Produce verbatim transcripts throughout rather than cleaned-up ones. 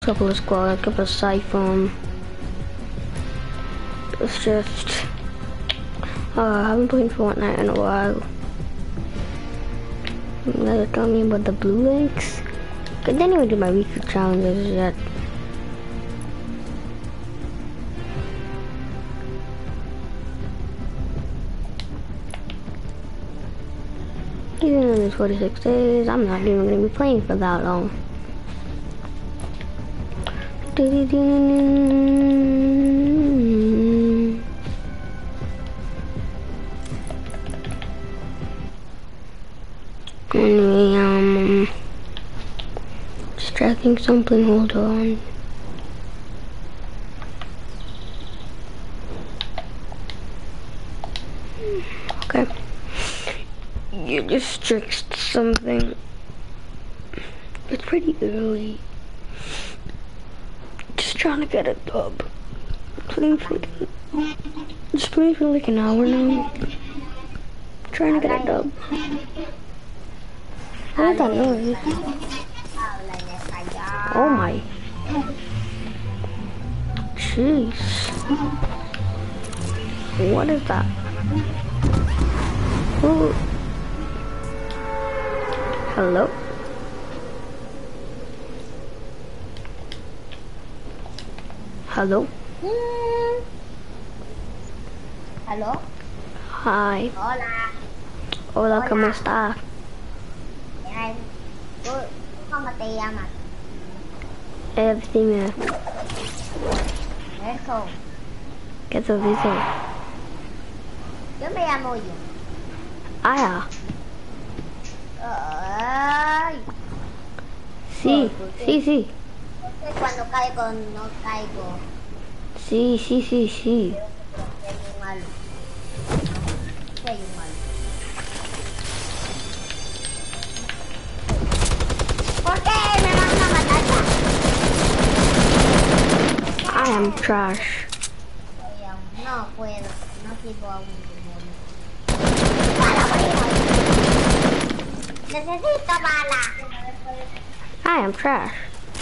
couple of squads, a couple of siphon. It's just, uh, I haven't played Fortnite in a while. You guys are telling me about the blue links? I didn't even do my weekly challenges yet. Even though there's forty-six days, I'm not even going to be playing for that long. Anyway, um, just tracking something, hold on. Okay. You just tricked something. It's pretty early. Just trying to get a dub. Playing for, just playing for like an hour now. Trying to get a dub. What is that noise? Oh my. Jeez. What is that? Ooh. Hello? Hello? Mm. ¿Aló? Hi. Hola. Hola, Hola. ¿cómo está? Bien. ¿Tú cómo te llamas? Eh, dime, Eso. ¿qué te dice? Yo me llamo yo. Ah, Ay. sí, sí, sí. No sé cuando caigo, no caigo. Sí, sí, sí, sí. Soy un malo. Soy un malo. ¿Por qué me van a matar ya? I am trash. Oye, no puedo. No sirvo aún de morir. Necesito bala. I am trash.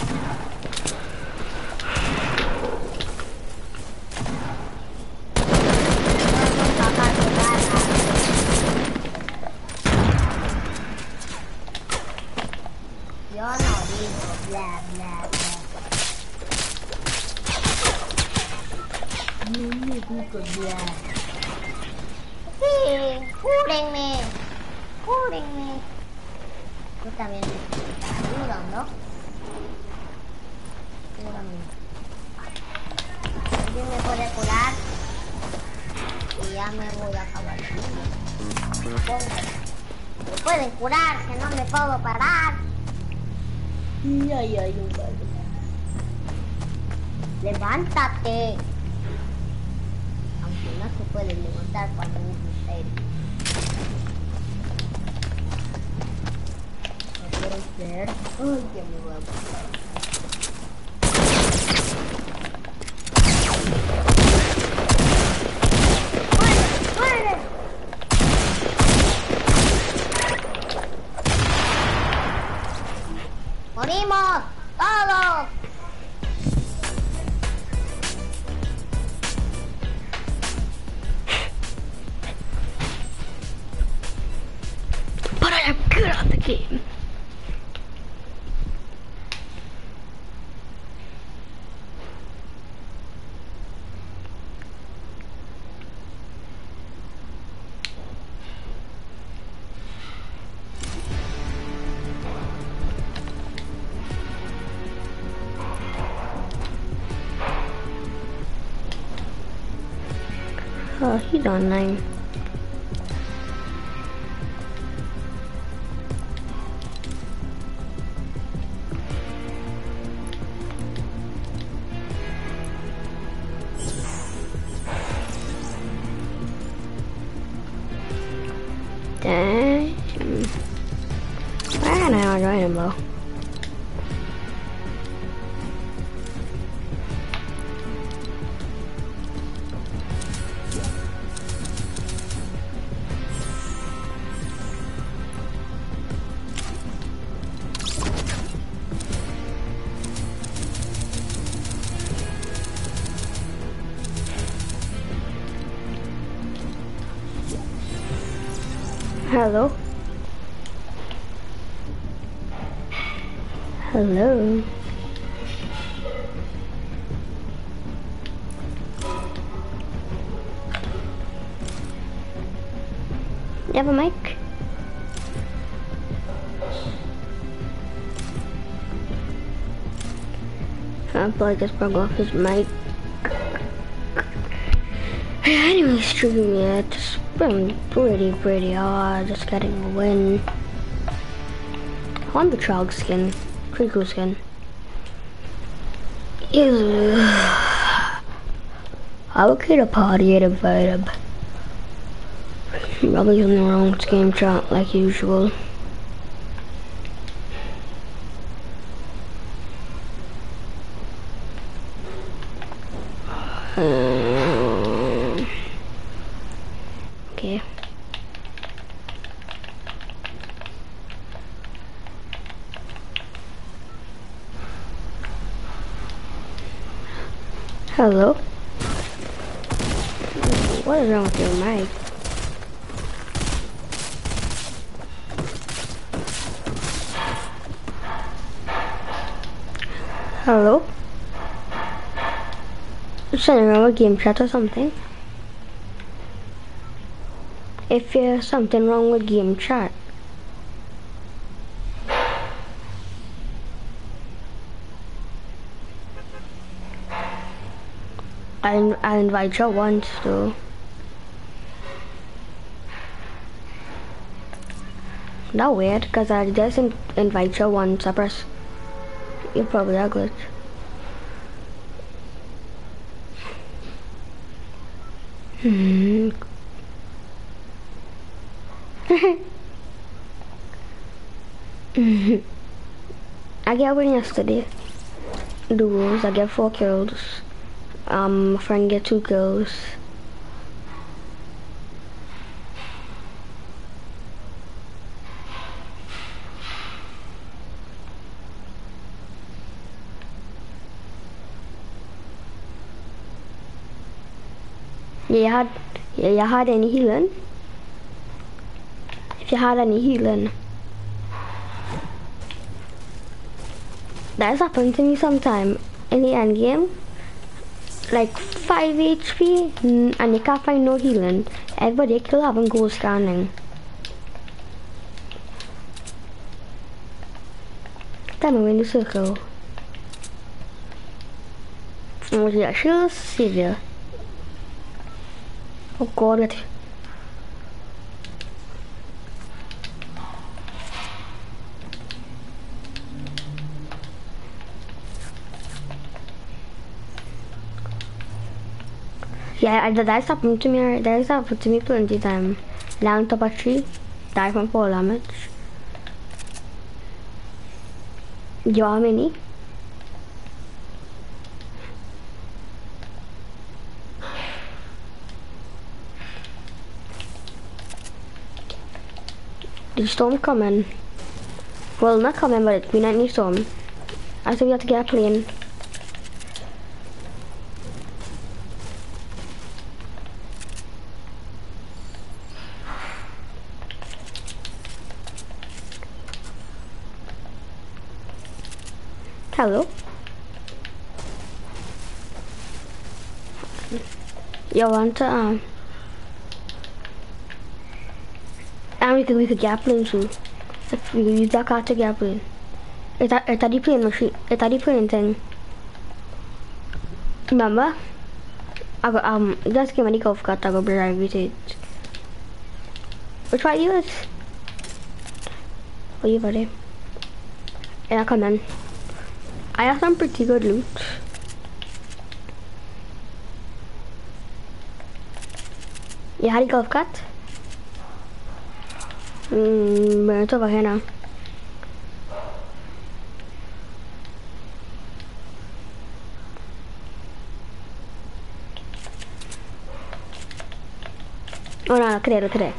Yo no digo bla bla bla. No me digo bla. Sí, cúrenme. Cúrenme. Tú también necesitas ayuda, ¿no? Cúrame. ¿Alguien me puede curar? Y ya me voy a acabar. Me pueden curar, que no me puedo parar. Ya, ya, ya, ya. Levántate. Aunque no se puede levantar cuando es misterio. No puede ser. Ay, que me voy a buscar. ¡Morimos! ¡Todos! But I am good at the game. Oh, he's on nine. Dang. I know I join him though. Hello? Hello? You have a mic? I probably just broke off his mic. Anyway, stream, yeah, it's been pretty, pretty hard just getting a win. I want the Trog skin. Pretty cool skin. Ew. I would create a party and invite him. Probably in the wrong game chat like usual. Um, okay. Hello? What is wrong with your mic? Hello? Is something wrong with game chat or something? If there's something wrong with game chat, I I invite you once though. That weird, cause I just in invite you once. I press. You're probably a glitch. Hmm. I get one yesterday. Duos. I get four kills. Um, my friend get two kills. Yeah, you had, yeah, you had any healing? If you had any healing. That's happened to me sometime in the end game. Like five H P and you can't find no healing. Everybody kill having goal scanning. Tell me when the circle. Oh yeah, she'll save you. Oh god, it. Yeah, I, that's happened to me. That's happened to me plenty of times. Down top of tree, die from fall damage. You have many? The storm coming. Well, not coming, but it's been any storm. I think we have to get a plane. Hello? You want to, um... And we could, we could get a plane too. If we could use that car to get a plane. It's a, it's a the plane machine. It's a the plane thing. Remember? I got, um, just give me the golf cart, I got drive with it. Which one you use? Oh, you buddy. Yeah, come in. I have some pretty good loot. You had a golf cart? Hmm, but it's over here now. Oh no, look at it, look at it.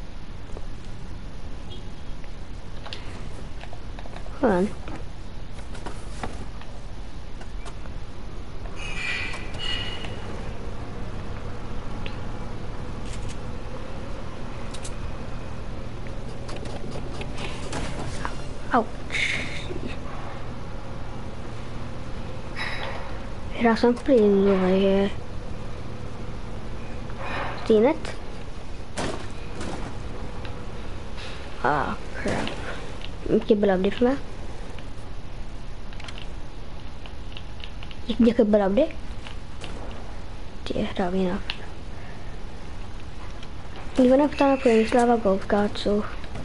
Hold on. There are some planes over here. Seen it? Ah, crap. Mungkin belum deh, mah. Dia ke belum deh. Yeah, that'll be enough. Even if it's not a plane, we still have a golf cart, so.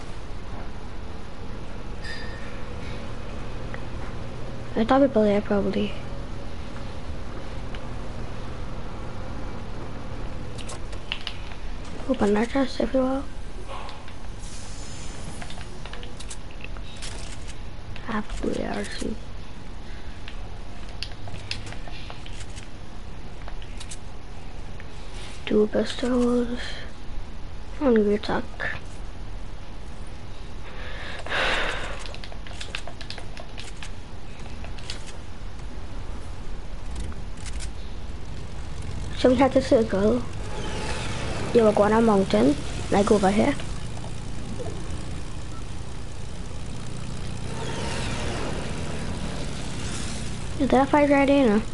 I thought people there probably. Open that chest if you will. Absolutely R C. Two pistols. Hungry attack. So we have to circle. You will go on a mountain, like over here. Is that a fight right there now?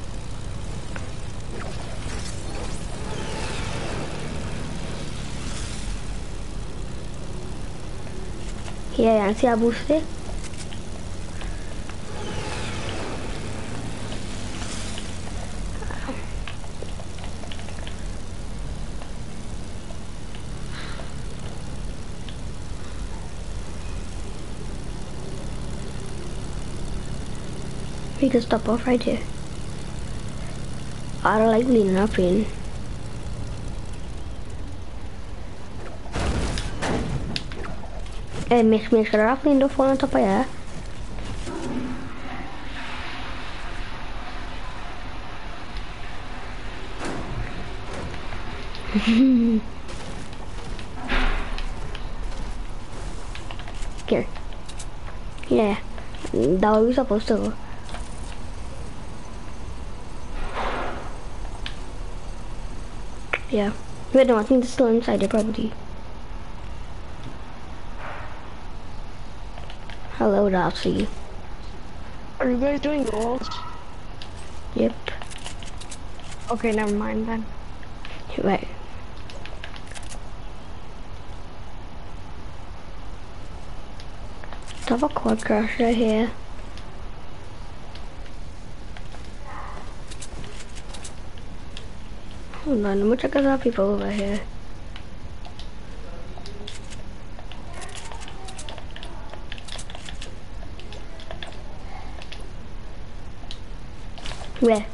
Yeah, यहाँ से आप पूछते We can stop off right here. I don't like leaning up in. Eh, make, make sure I've leaned off on top of here. Here. Yeah. That was we supposed to go. Yeah. Wait, no, I think it's still inside the property. Hello, Darcy. Are you guys doing goals? Yep. Okay, never mind then. Right. Let's have a quad crash right here. Hold on, let me check out people over here. Where?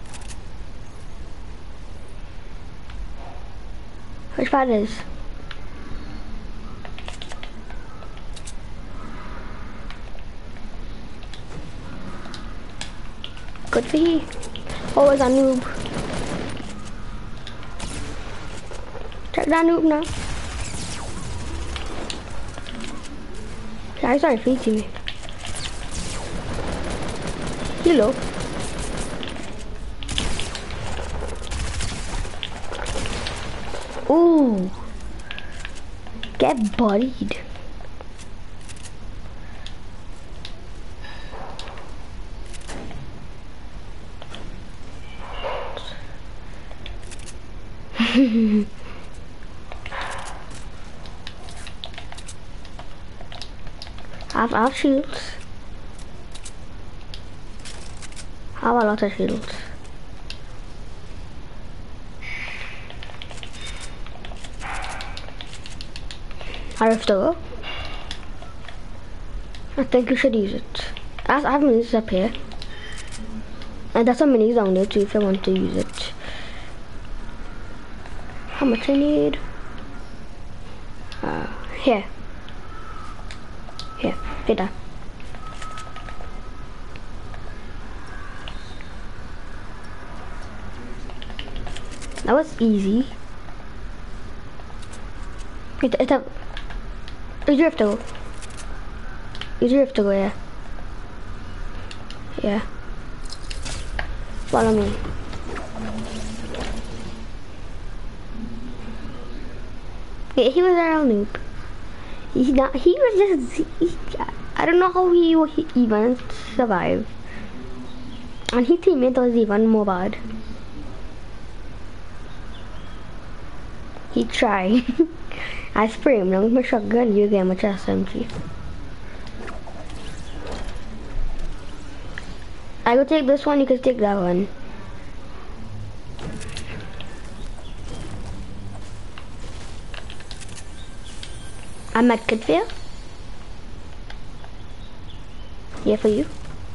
Which part is? Good for you. Oh, it's a noob. Check that noob now. Yeah, I started feeding me. Hello. Ooh. Get bodied. I've, I've shields. I have a lot of shields. I have to go. I think you should use it. I have minis up here. And there's some minis down there too if I want to use it. How much I need? Uh, here. Here, hit that. That was easy. It, it, it, you have to go. You have to go, yeah. Yeah. Follow me. Yeah, he was our noob. He not. He was just. He, I don't know how he, he even survived. And his teammate was even more bad. He tried. I spray him with my shotgun, you get my chest empty. I will take this one, you can take that one. I'm at kid for you. Yeah, for you.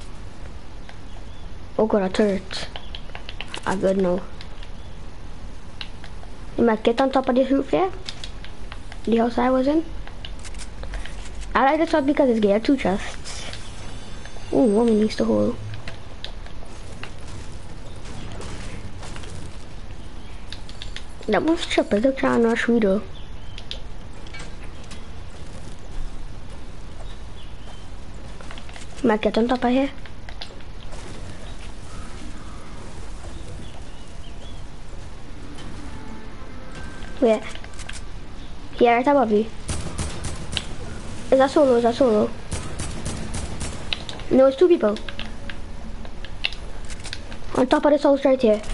Oh god, a turret. I good no. You might get on top of this roof here. The house I was in. I like this one because it's got two chests. Oh, woman needs to hold. That was trippers, they're trying to rush me though. Might get on top of here. Where? Here, right above you. Is that solo? Is that solo? No, it's two people. On top of this house right here.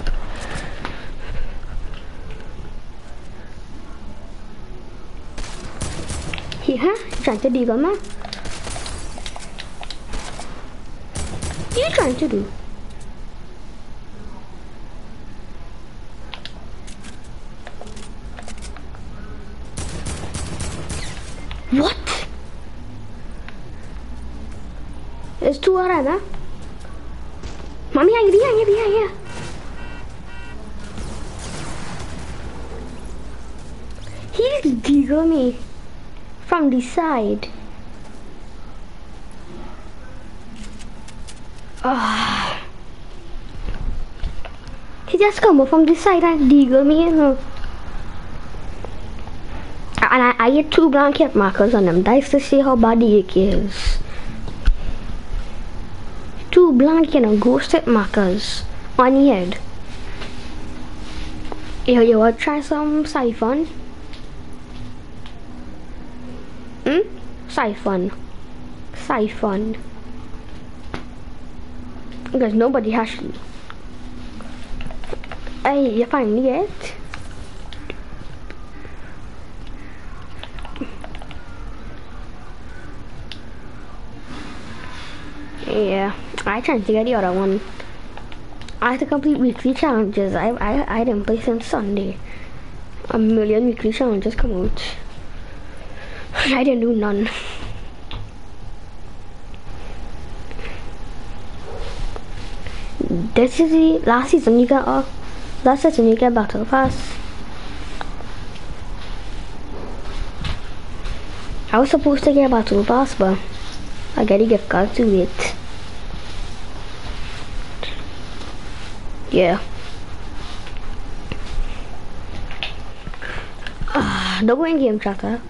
He, huh? You trying to deal, man? What are you trying to do? What? There's two are there. Mommy, behind you, behind you, behind you. He just deagled me from the side. Ah. He just come from the side and deagled me, you know. And I, I get two blanket markers on them dice to see how bad the A K is. Two blanket and ghosted markers on your head. Yo, you wanna try some siphon? Hmm? Siphon. Siphon. Because nobody has to. Hey, you finally get it? Yeah, I tried to get the other one. I had to complete weekly challenges. I I I didn't play since Sunday. A million weekly challenges come out. I didn't do none. This is the last season you get uh, last season you get battle pass. I was supposed to get battle pass, but I got a gift card to it. Yeah. Uh, don't go in game chatter.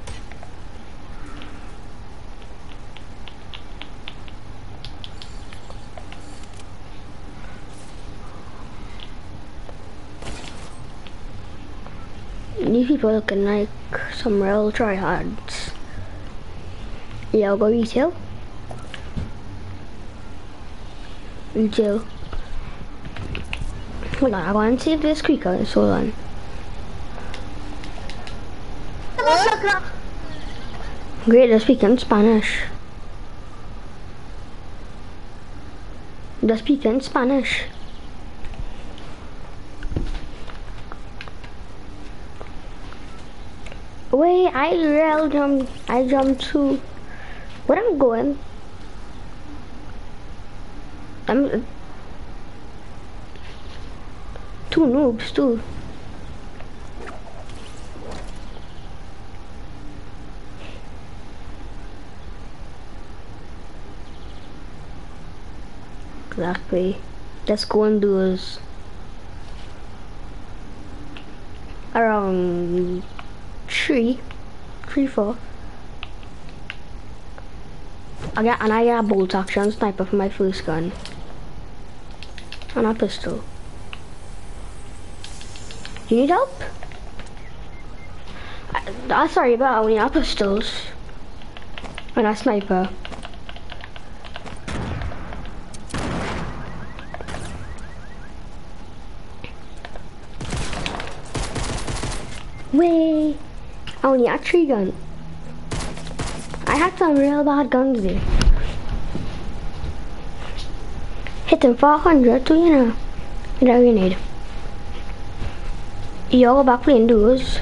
These people looking like some real tryhards. Yeah, I'll go retail. Retail. Hold on, I want to see if this quicker is. Hold on. Great, they're speaking Spanish. They're speaking Spanish. Wait, I rail jump. I jumped to. Where I'm going? I'm. Two noobs too. Exactly. Let's go and do is around three, three, four. I got and I got a bolt action sniper for my first gun and a pistol. You need help? I, I'm sorry, but I only have pistols and a sniper. Way. I only had three guns. I had some real bad guns there. Hitting four hundred too, you know. What do you need? You go back playing duos.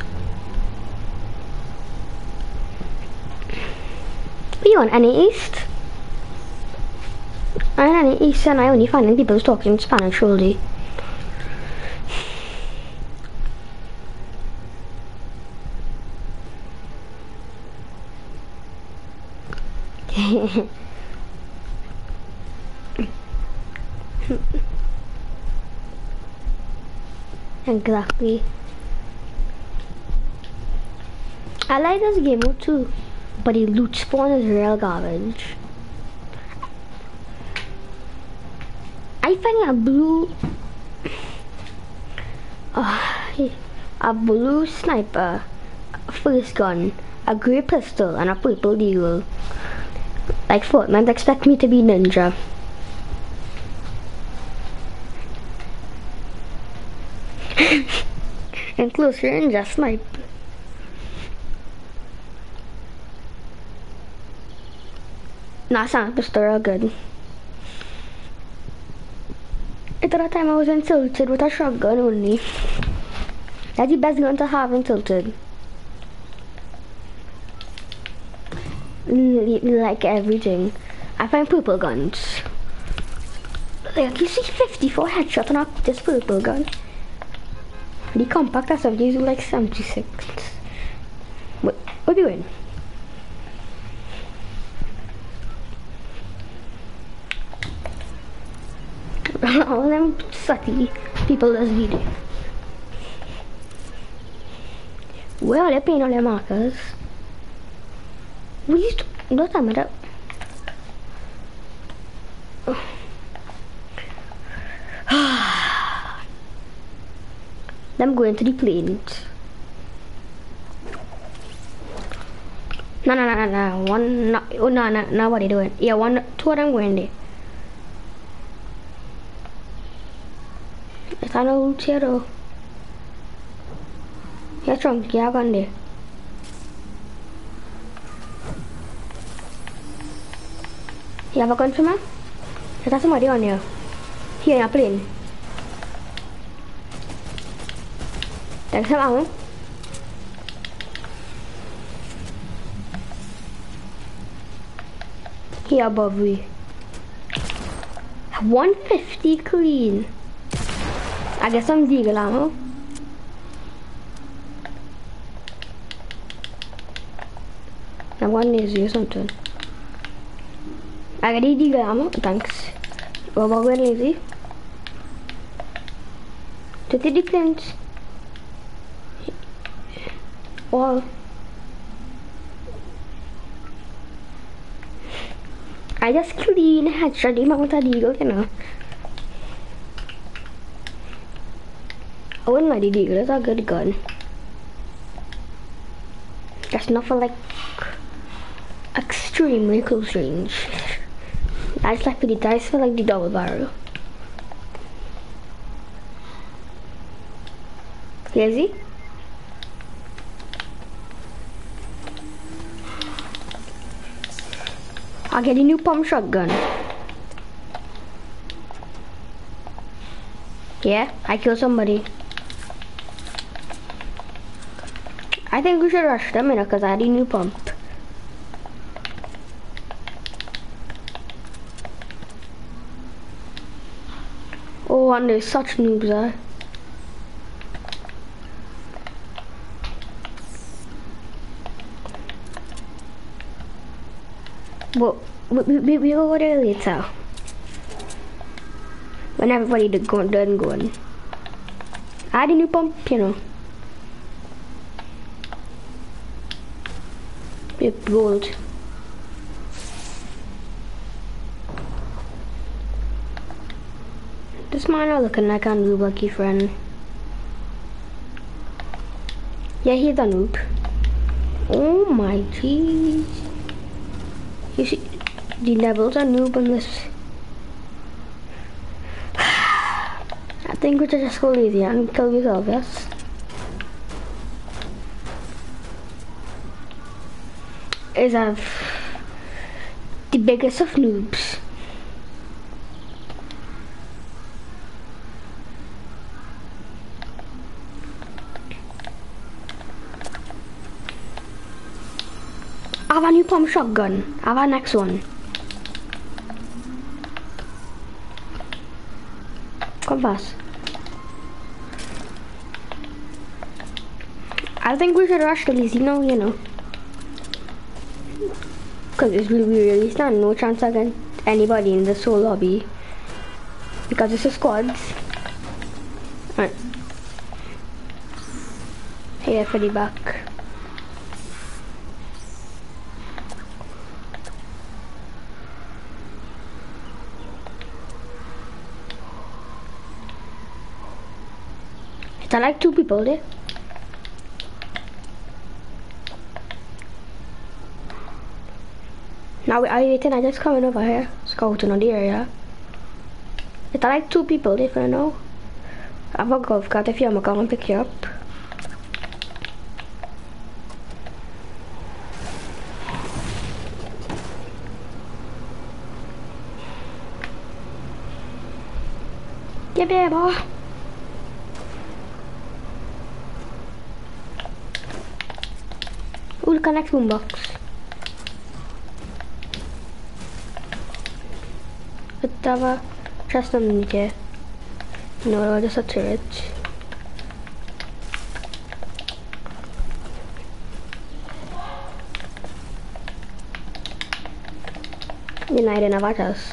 What you want? Any East? I am any East and I only finding people talking Spanish all day. Exactly. I like this game mode too, but the loot spawn is real garbage. I find a blue, uh, a blue sniper, first gun, a grey pistol, and a purple deagle. Like Fortnite expect me to be ninja. In close range, I snipe. Nah, sound pistol are good. At that time I was in Tilted with a shotgun only. That's the best gun to have in Tilted. Like everything. I find purple guns. Like you see fifty-four headshot on this purple gun. The compact S M Gs do like seventy-six. What, what are you doing? All of them sucky people this video. Where are they paying all their markers? We used to, what time is it? Them going to the planes. No, no, no, no, no. One, no, oh, no, no, no, what are they doing? Yeah, one, two of them going there. It's not no loot here though. Yeah, Trump, yeah, gun there. You have a gun for me? There's somebody on here. Here in a plane. There's some ammo. Here above me. one fifty clean. I get some deagle ammo. I'm one lazy or something. I got the deagle ammo, thanks. What about going lazy? To the defense. Well, I just clean headshot him with a deagle, you know. I wouldn't like the deagle, it's a good gun. That's not for like extremely close range. That's like for the dice for like the double barrel. Lazy? I'll get a new pump shotgun. Yeah, I killed somebody. I think we should rush them in because I had a new pump. Oh, and there's such noobs there. But we, we, we will go there later. When everybody did go done going. I had a new pump, you know. With gold. This man are looking like a noob lucky friend. Yeah, he's a noob. Oh my jeez. You see, the levels are noob in this. I think we should just go lazy and kill yourself, yes? is of the biggest of noobs. I have a new pump shotgun. I have a next one. Come fast. I think we should rush the Lizzie now, you know. Because it's really, really stand no chance against anybody in this whole lobby. Because it's a squads. Alright. Here for the back. It's like two people there. Now we are waiting, I just coming over here, scouting on the area. It's like two people there for now. I have a golf cart if you want to come and pick you up. Get there, boy. We'll connect boombox. Have a chest underneath here. No, just a turret. You know, I didn't have a chest.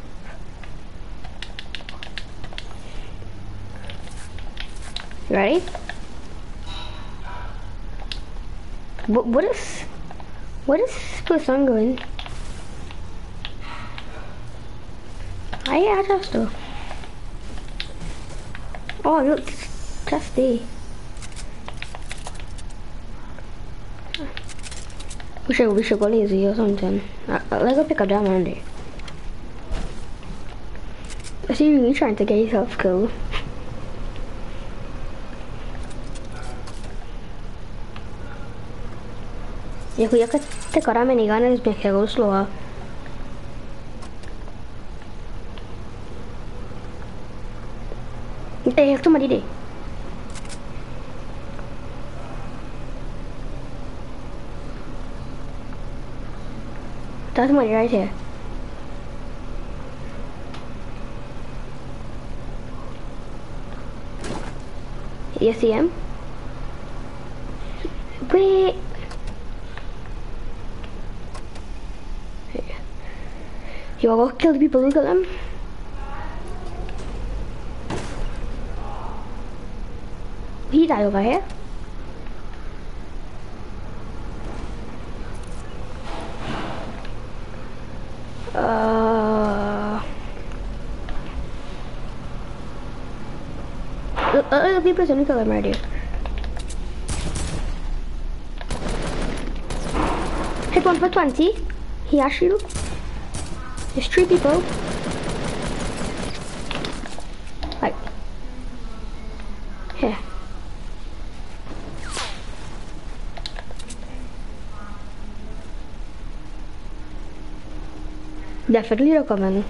Ready? What, what is... What is this person going? I yeah, just do. Oh, look, just there. We should, we should go lazy or something. Uh, let's go pick up diamond there. I see you trying to get yourself killed. Yeah, we could take out a minigun and make it go slower. Eh, somebody there. There's somebody right here. You see him? Wait. You wanna go kill the people who kill him? He died over here. Uh, look, look, the person who killed him right here. Hit one for twenty. He has shield. There's three people. Right. Here. Definitely they're coming.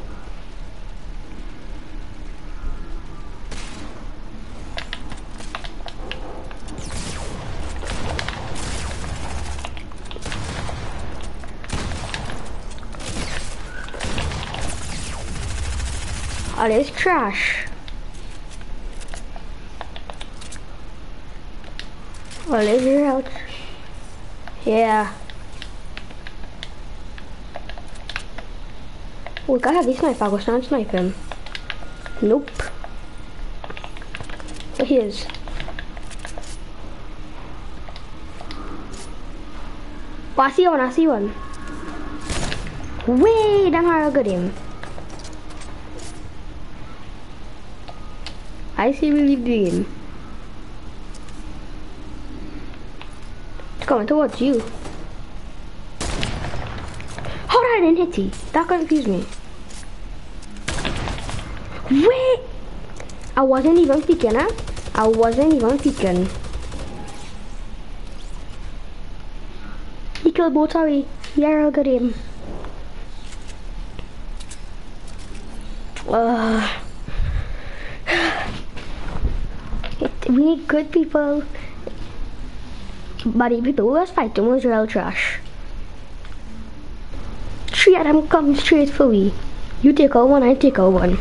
Oh, there's trash. Oh, there's your house. Yeah. Oh, we got a heavy sniper. I'll go stand and snipe him. Nope. There he is. Oh, I see one. I see one. Wait, that's how I got him. I see we leave the game. It's coming towards you. How did I didn't hit you? That confused me. Wait! I wasn't even peeking, huh? I wasn't even peeking. He killed both, sorry. Yeah, I'll get him. Uh, we need good people. Bad people who was fighting was real trash. Three of them come straight for me. You take out one, I take out one.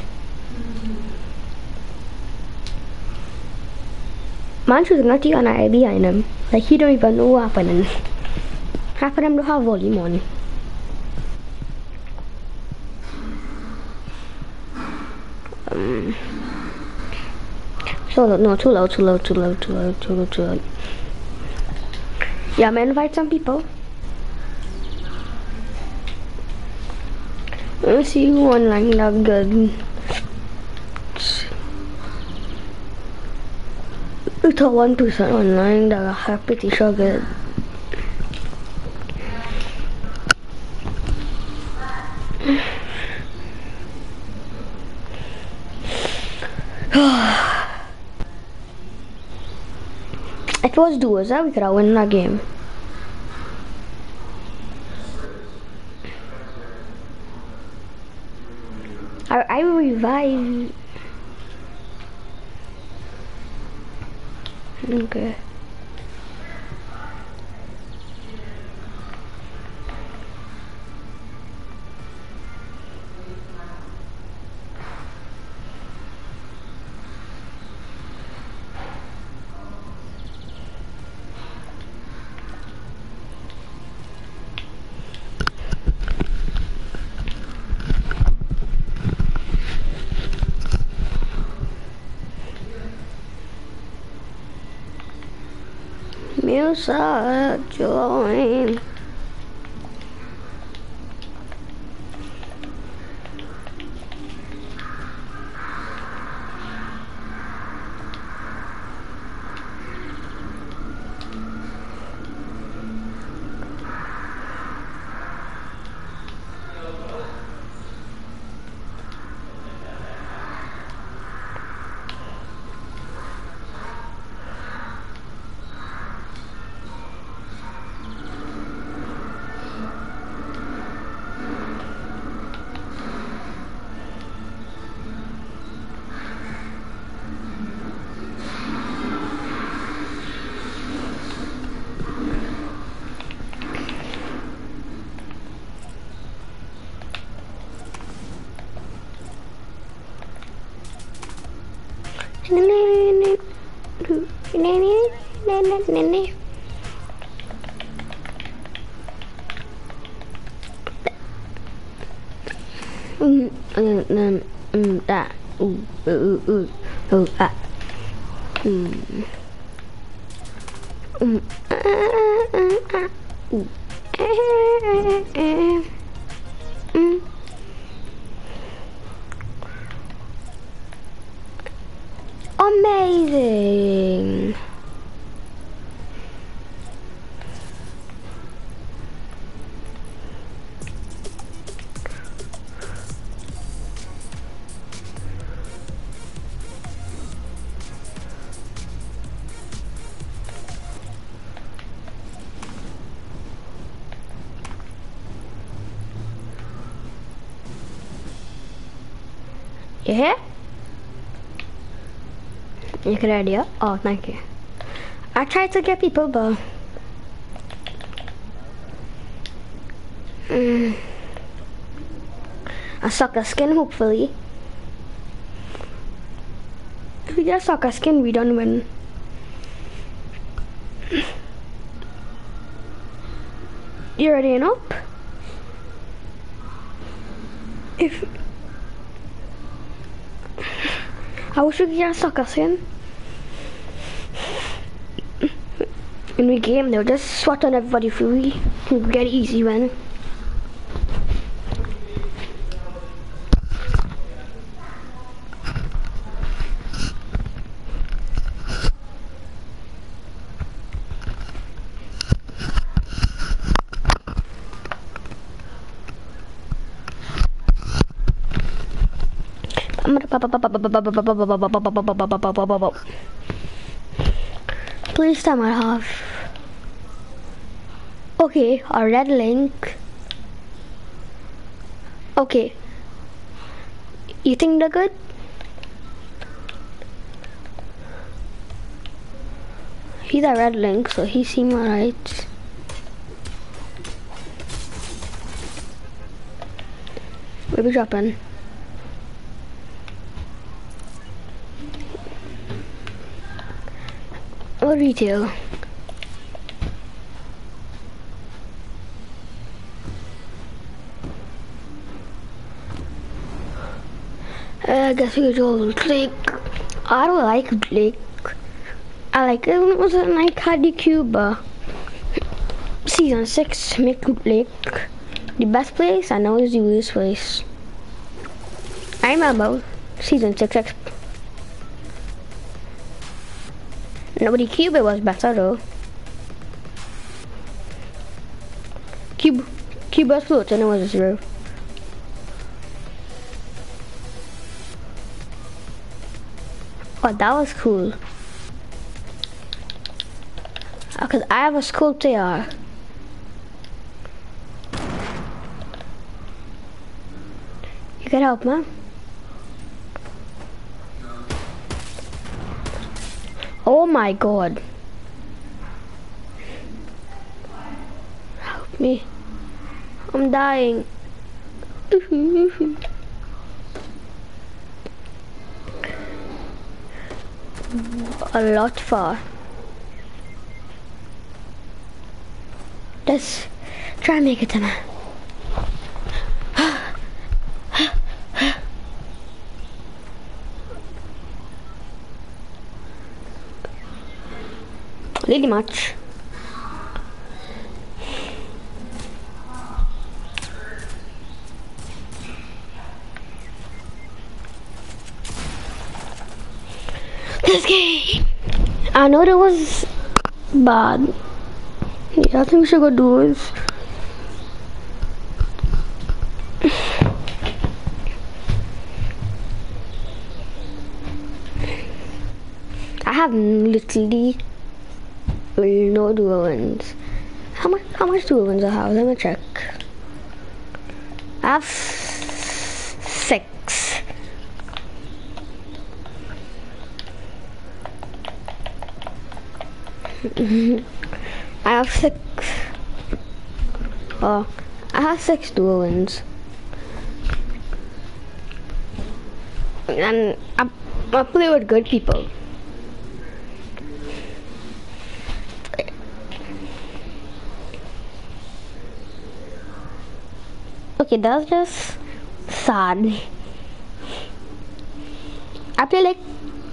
Man shooting at you and I behind him. Like he don't even know what's happening. Half of them don't have volume on. Um, so no, too loud, too loud, too loud, too loud, too loud, too loud. Yeah, I'm gonna invite some people. Let's see who online that good. It's a one person online that are pretty sure good. If it was duos, we could have won that game. I, I revive. Okay. Music join. Mm, mm, mm, mm, that. Ooh, ooh, ooh, ooh, ah. Mm. Mm, ah, ah, ah, ooh. Ah, ah, ah. Mm. Amazing. You hear? You good idea? Oh, thank you. I tried to get people, but mm, a soccer skin, hopefully. If we get a soccer skin, we don't win. You ready enough? If I wish we could get a soccer skin. In the game, they'll just swat on everybody free. You get an easy win. Please time I have. Okay, a red link. Okay. You think they're good? He's a red link, so he seemed alright. Where we dropping? Or retail? Uh, I guess we could go Blake. I don't like Blake. I like it when it was in like Hardy Cuba. Season six, make Blake the best place. I know is the worst place. I remember season six. Ex Nobody Cuba was better though. Cuba, Cuba's floating. It was zero. Oh, that was cool. Because I have a sculptor here. You can help me. Oh my god. Help me. I'm dying. A lot far. Let's try and make it to me. Really much. This game. I know that was bad. Yeah, I think we should go do this. I have literally no dual wins. How much? How much dual wins I have? Let me check. I have six. I have six. Oh, I have six dual wins, and I, I play with good people. Okay, that's just sad. I play like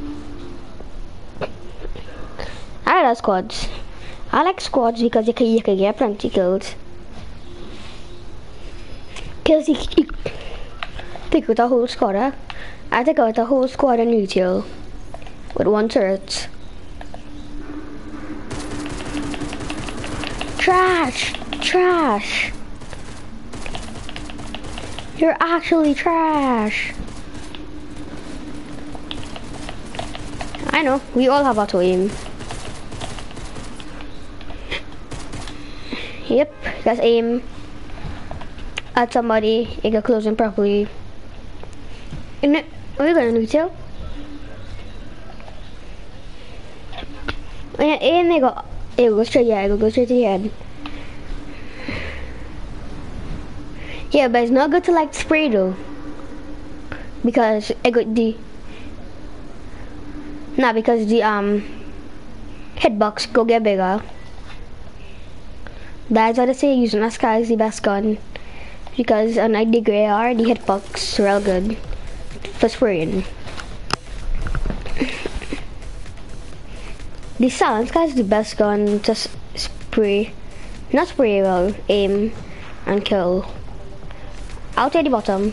I like squads. I like squads because you can, you can get plenty kills. Kills you, you take out a whole squad. Eh? I take out a whole squad in retail with one turret. Trash! Trash! You're actually trash. I know, we all have auto aim. Yep, just aim at somebody, you can close them properly. And it, what are you going to do, too? And, and they go, it goes straight, yeah, it goes straight to the head. Yeah, but it's not good to like spray though, because it got the, nah, because the um hitbox go get bigger. That's why they say using a sky is the best gun, because unlike the grey R, the hitbox real good for spraying. The silence guy is the best gun to spray, not spray, well, aim and kill. I'll take the bottom.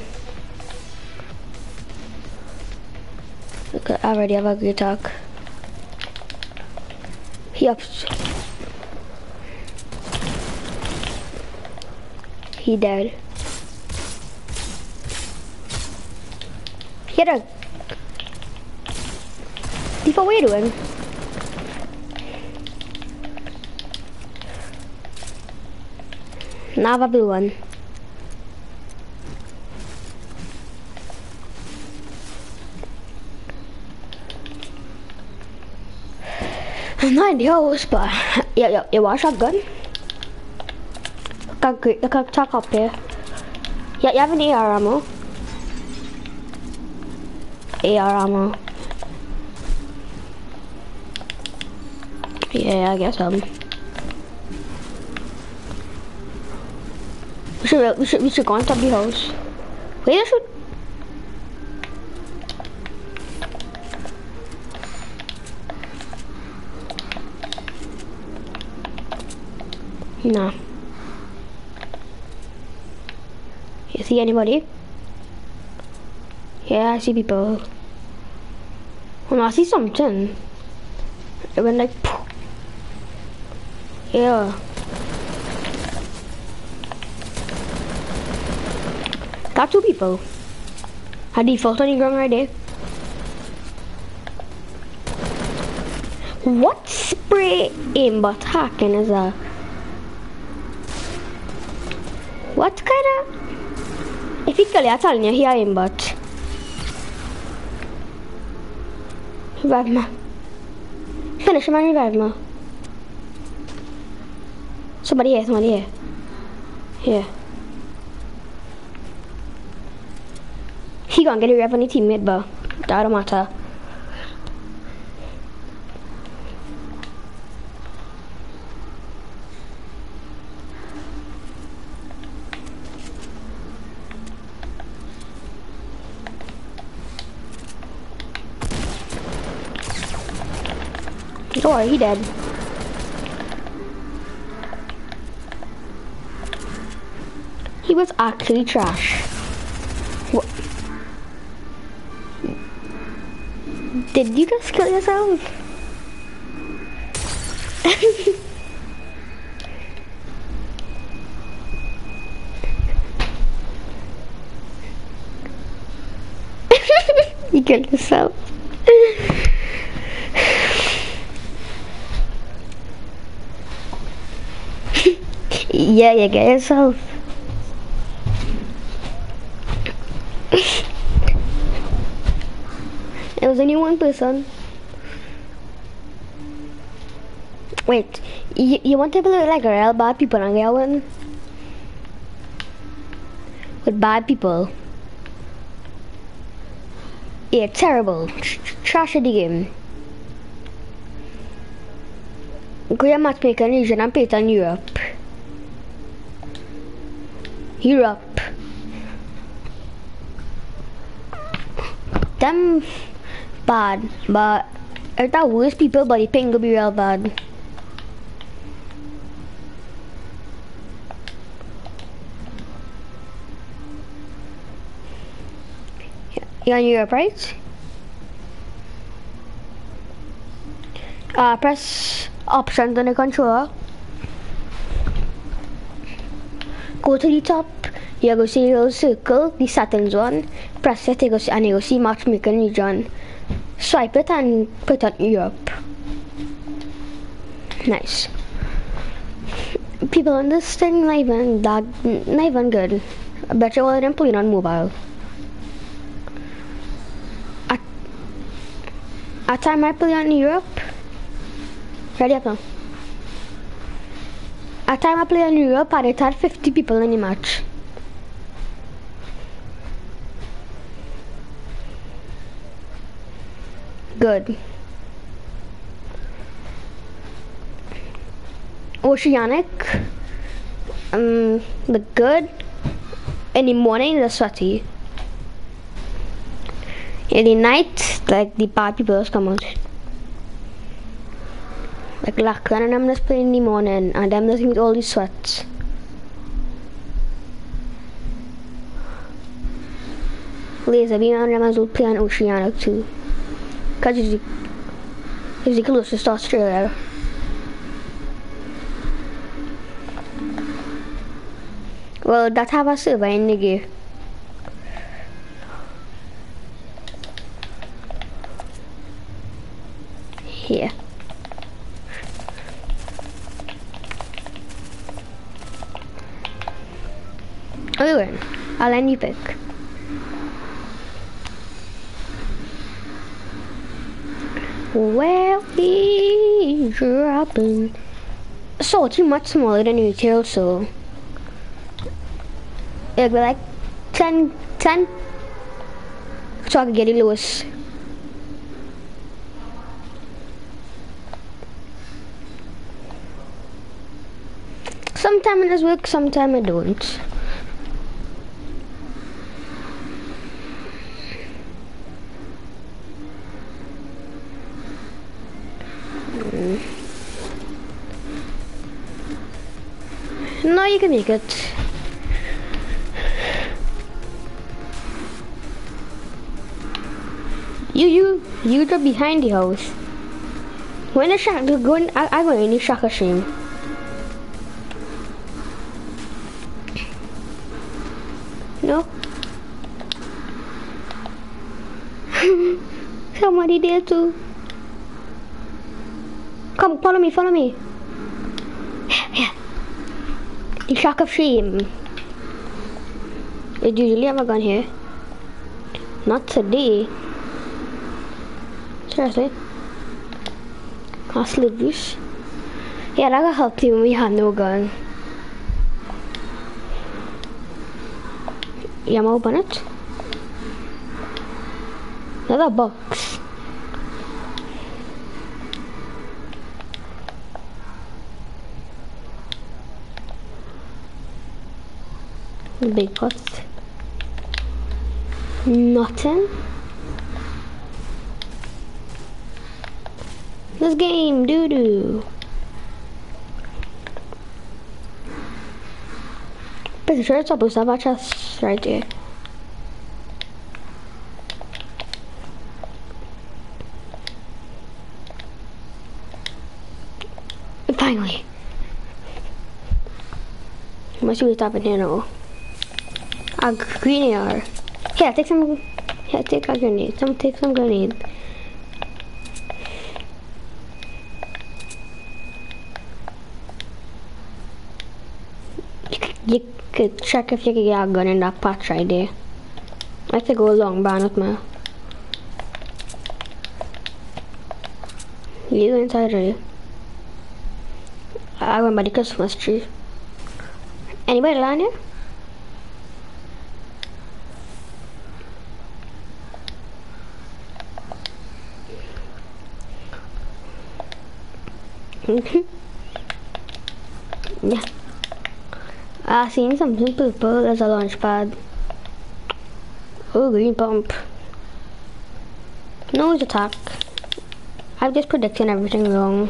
Okay, I already have a good attack. He up. He dead. Hit her. Tifa, what are you doing? Now I have a blue one. I'm not in the house, but yeah, yeah, you want a shotgun? Look great. Look at talk up here. Yeah, you have an A R ammo. A R ammo. Yeah, I guess um. We should we should we should go on top of the house. Wait, I should. No. You see anybody? Yeah, I see people. Oh no, I see something. It went like poof. Yeah. Got two people. I default on the ground right there. What spray aimbot hacking is that? What kind of? If you call it, telling you here aimbot. Revive me. Finish him and revive me. Somebody here, somebody here. Here. He gonna get a rev on his teammate, but that don't matter. Don't worry, he dead. He was actually trash. What? Did you just kill yourself? You killed yourself. Yeah, you get yourself. It was only one person. Wait, you, you want to play like real bad people on your one? With bad people. Yeah, terrible. Tr trash of the game. Go your matchmaker region and play it on Europe. Europe. Them bad, but are the worst people, but the ping will be real bad. You're on Europe, right? Uh, press options on the controller. Go to the top. You go see a little circle, the settings one. Press it, you go see, and you go see matchmaking region. Swipe it and put it on Europe. Nice. People on this thing not even that, not even good. I bet you all of them playing on mobile. At, at time I play on Europe. Ready up now. At time I play on Europe, I had fifty people in the match. Good. Oceanic, um, but good. In the morning, they're sweaty. In the night, like the bad people just come out. Like Lachlan and them just play in the morning, and them just get all these sweats. Laser beam and them as well play on Oceanic too. Cause it's the, it's the closest to Australia. Well, that have a server in the game. Here. Oh, then I'll let you pick. Well, we dropping. Salty much smaller than retail, so it'd be like ten, ten. So I could get it loose. Sometimes it does work, sometimes it don't. Mm. No, you can make it. You, you, you drop behind the house. When the shark is going, I, I go in the shark shame. No. Somebody there too. Come, follow me, follow me. Yeah. The shock of shame. They usually have a gun here. Not today. Seriously. I'll slip this. Yeah, that would help you when we have no gun. Yeah, I'm open it. Another box. Big pot. Nothing. This game, doo doo. Pretty sure it's supposed to have a chest right there. Finally. Must see what's happening here now. A grenade. Here, take some. Here, take a grenade. Some, take some grenade. You could check if you can get a gun in that patch right there. I have to go along, but not me. You go inside right. I went by the Christmas tree. Anybody lying here? Yeah. I seen something purple. There's a launch pad. Oh, green pump. Nose attack. I've just predicted everything wrong.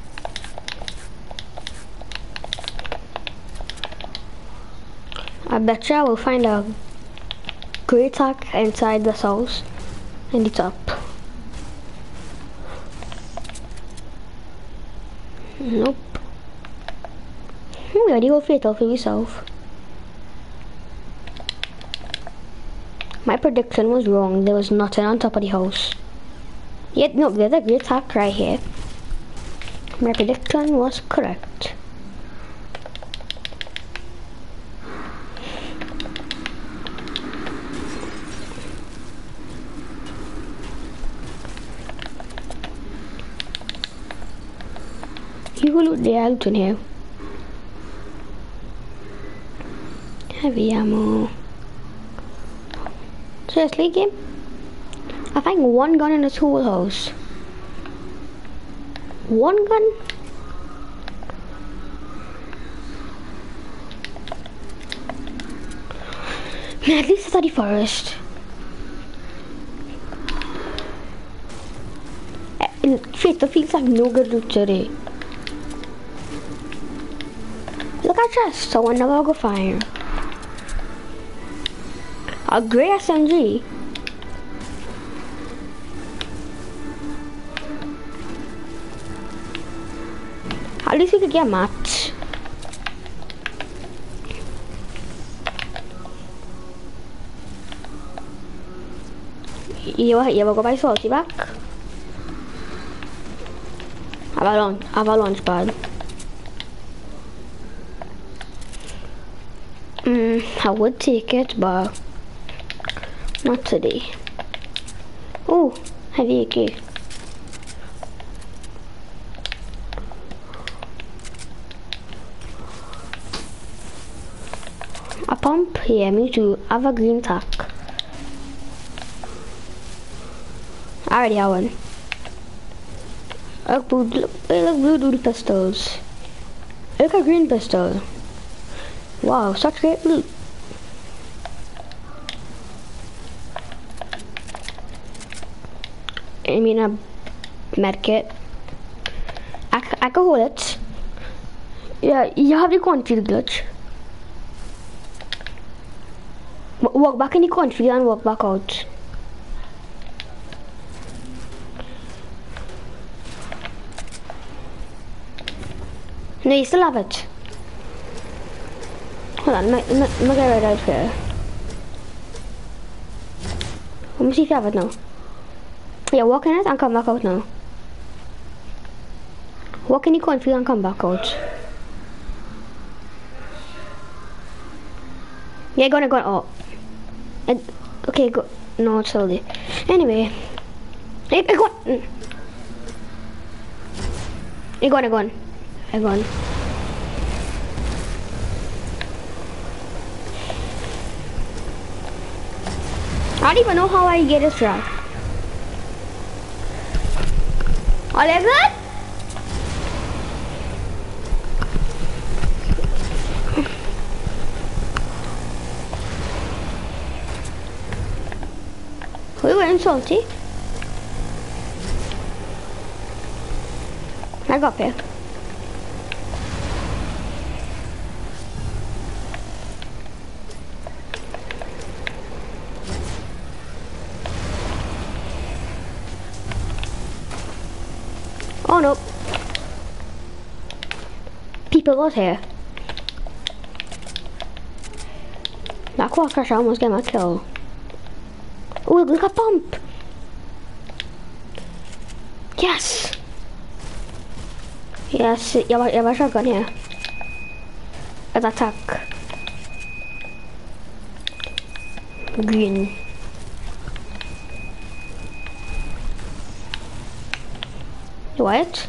I bet you I will find a great attack inside this house in the top. Nope. You already go fatal for yourself. My prediction was wrong. There was nothing on top of the house. Yet, no, there's a great attack right here. My prediction was correct. You will loot the out in here. Heavy ammo. Seriously, game? I find one gun in this whole house. One gun? Man, at least it's at the forest. In fact, it feels like no good loot today. Look at chest, so I never go fire. A grey S M G. At least we could get mats. You, you ever go buy salty back? Have a launch, have a launch pad. Mm, I would take it, but not today. Oh, heavy A K. pump? Yeah, me too. I have a green tack. I already have one. Look, blue, look, hey, look, blue dude pistols. Look at green pistol. Wow, such great loot. I mean a medkit. I, I can hold it. Yeah, you have the config glitch. Walk back in the config and walk back out. No, you still have it. Hold on, let me get right out here. Let me see if you have it now. Yeah, walk in it and come back out now. Walk in the config and come back out. Yeah, gonna go. Oh, it, okay, go. No, it's still there. Anyway, hey, hey, go. Hey, go on, go on, go on. I don't even know how I get this truck. Are they good? We were salty. I got picked. Oh no. People was here. That quad crash almost got my kill. Oh, look at pump. Yes. Yes, jag var, jag var shotgun here. Ett attack. Green. What?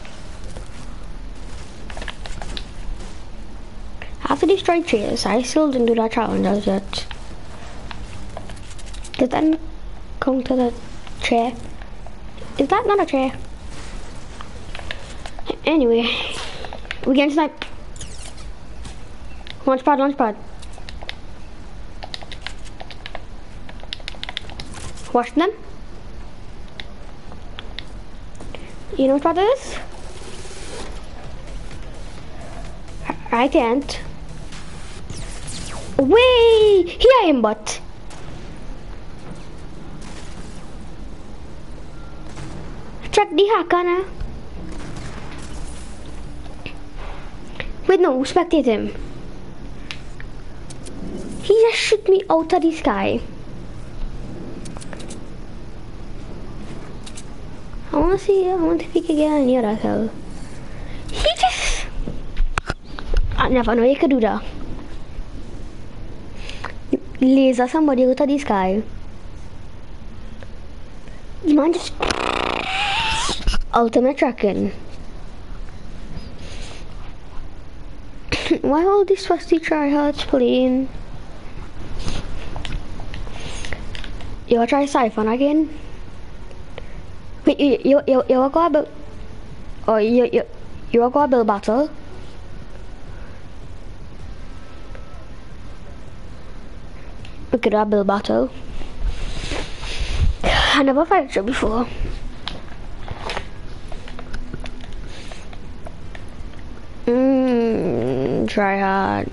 After these strike chairs, I still didn't do that challenge as yet. Did that come to the chair? Is that not a chair? Anyway, we getting sniped. Launch pad, launch pad. Watch them. You know what that is? I can't. Wait! Here I am, but. Check the hacker now. Wait, no, spectate him. He just shoot me out of the sky. I wanna see, I want to see if he can get near that hill. He just... I never know you could do that. Laser somebody out of the sky. The man just... Ultimate tracking. Why all these rusty tryhards playing? You wanna try Siphon again? Wait, you you you you wanna go about? Oh, you you you wanna go about battle? We could have build battle. I never fighted you before. Mmm, try hard.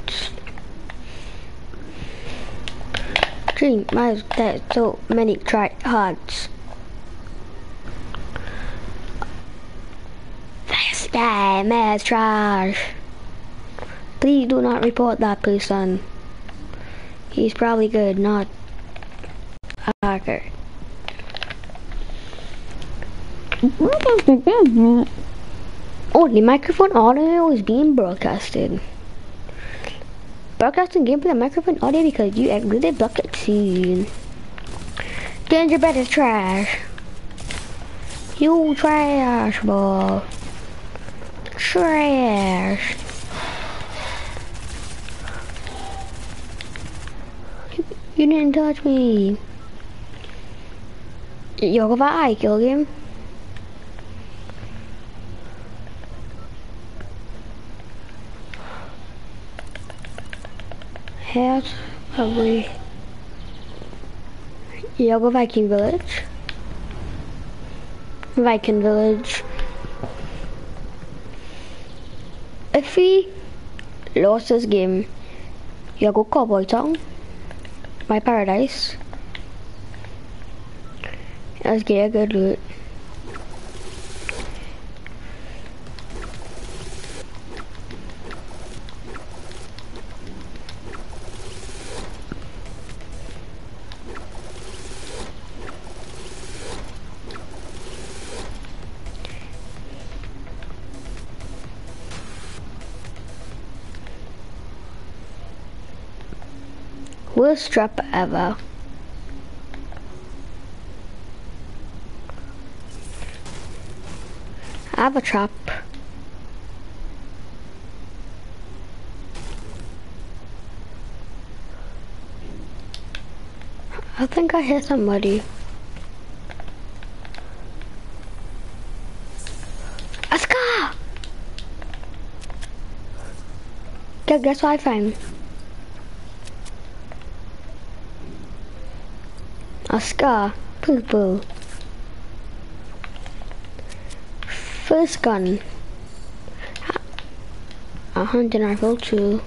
Gee, my, there's so many try hards. This game is trash. Please do not report that person. He's probably good, not a hacker. Oh, the microphone audio is being broadcasted. Broadcasting gameplay on microphone audio because you exited bucket scene. Danger bed is trash. You trash, ball. Trash. You didn't touch me. Yo, có phải ai kill game? Hat, probably. Yo, go Viking Village. Viking Village. If we lost this game, you go Cowboy Town, my paradise. Let's get a good loot. Worst trap ever. I have a trap. I think I hear somebody. Aska! Okay, guess what I found? A scar, poo poo. First gun. A hunting rifle too.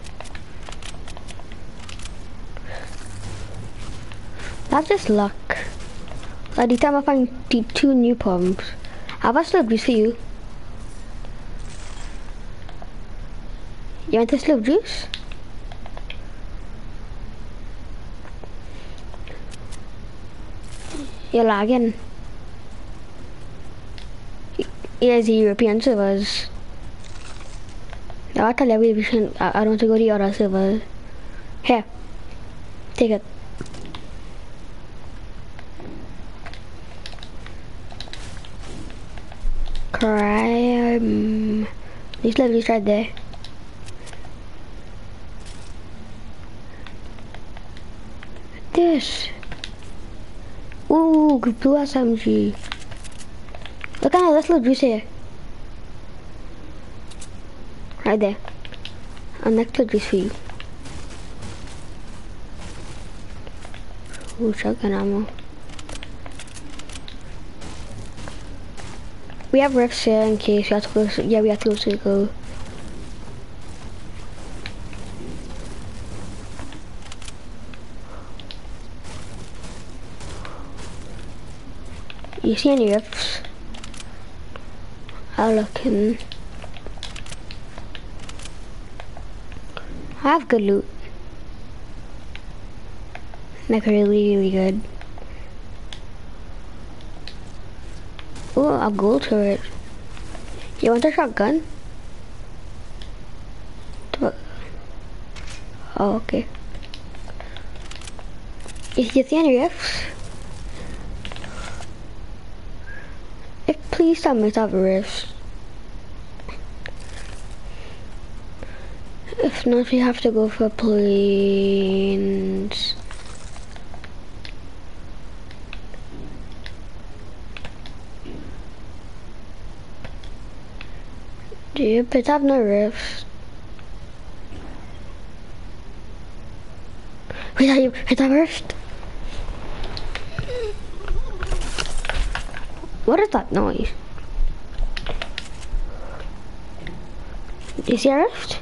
That's just luck. By the time I find the two new pumps, I have a slow juice for you. You want a slow juice? You're lagging. Here's the European servers. Now I tell you, we should, I, I don't want to go to the other servers. Here, take it. Crime. These levels right there. This. Ooh, blue S M G. Look at this little juice here. Right there. A next little juice for you. Ooh, shotgun ammo. We have rifts here in case we have to go. Yeah, we have to go to go. You see any rifts? I'll look in. I have good loot. Like really, really good. Oh, a gold turret. You want a shotgun? Oh, okay. If you see any rifts? If please tell me to have a rift. If not, we have to go for planes. Do you but have no rifts? Wait, are you hit a rift? What is that noise? You see a rift?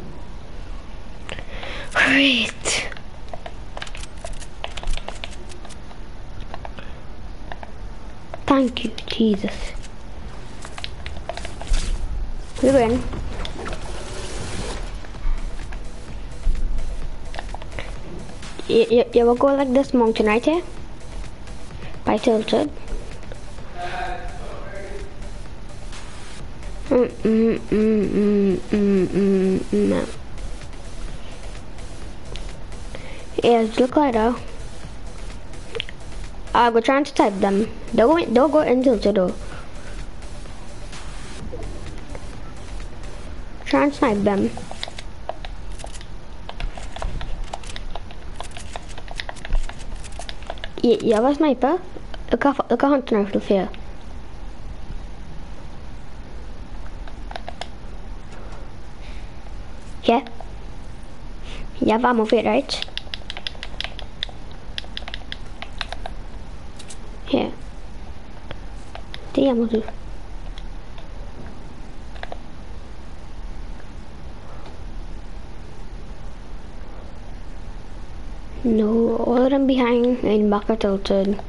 Great. Thank you, Jesus. We win. You, you, you will go like this mountain right here? By tilted. Mm, mm, mm, mm, mm, mm, mm. Yeah, just look like that. I'll go trying to type them. Don't go, don't go into the door. Try and snipe them. You, you have a sniper? Look a, look a hunting rifle here. Yeah? You have ammo for it, right? Here. The ammo too. No, all of them behind in back are tilted.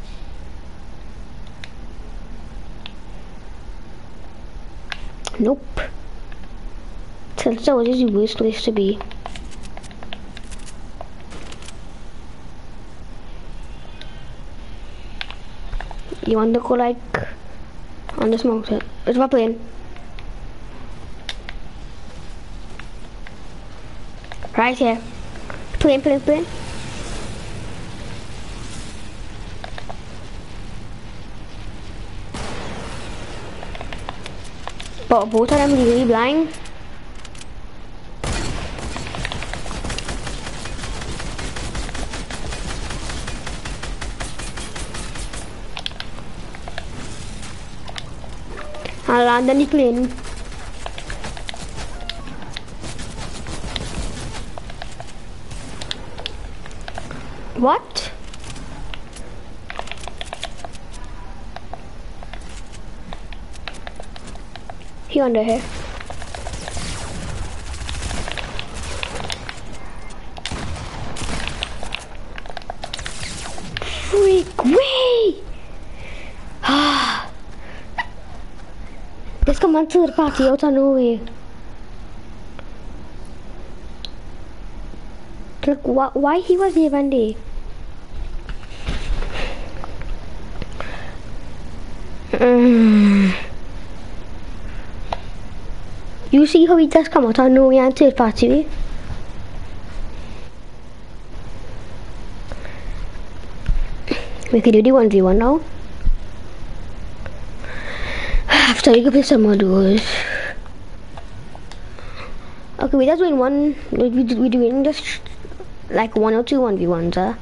Nope. Tilted is the worst place to be. You want to go like on this mountain? It's my plane. Right here. Plane, plane, plane. But both of them really blind. I'll land on the plane. What? He under here. Freak way! Ah. This come on third party out of nowhere. Look, wh why he was even there? Mm. You see how he just come out of nowhere and third party? We can do the one v one now. After we can play some more duos. Okay, we're just doing one. We we doing just like one or two one v ones, huh?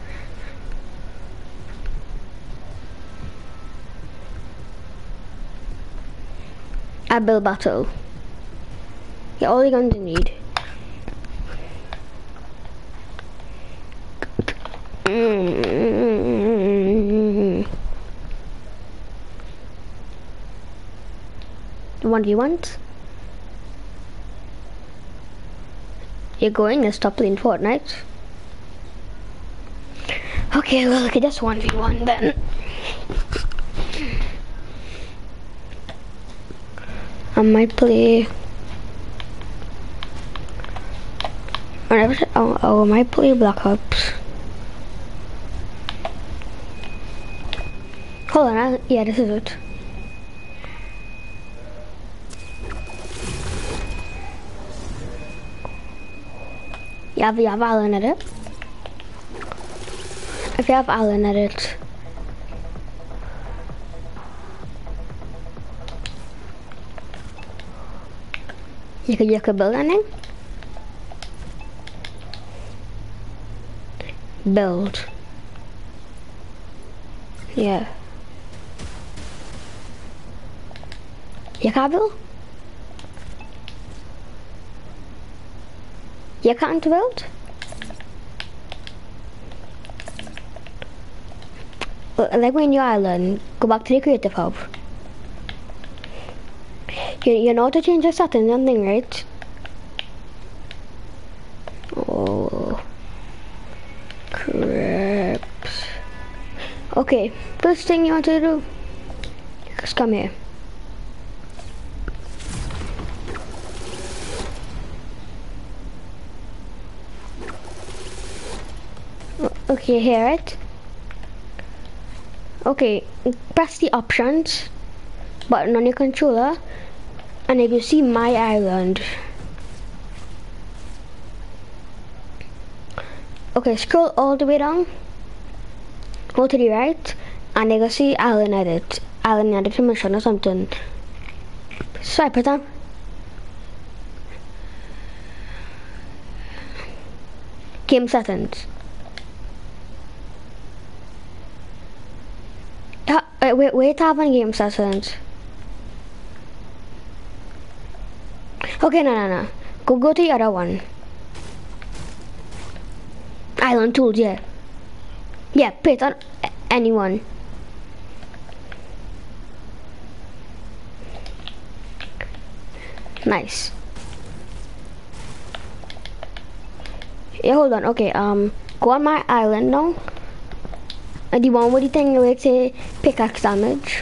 A build battle. Yeah, all the guns you need. one v ones? You're going to stop playing Fortnite? Okay, well, okay, just one v one then. I might play. I never said, oh, oh, I might play Black Ops. Hold on, I, yeah, this is it. You have, you have Alan at it. If you have Alan at it. You could, you could build anything? Build. Yeah. You can't build? You can't build? Like when you're island, go back to the creative hub. You, you know how to change your settings and thing, right? Oh. Crap. Okay, first thing you want to do, just come here. Okay, hear it. Okay, press the options button on your controller and you can see my island. Okay, scroll all the way down, go to the right, and you can see island edit, island edit mission or something. Swipe it down. Game settings. Wait, wait, wait, having game sessions. Okay, no, no, no. Go, go to the other one. Island tools, yeah. Yeah, put on anyone. Nice. Yeah, hold on. Okay, um, go on my island now. And the one with the thing where it say pickaxe damage.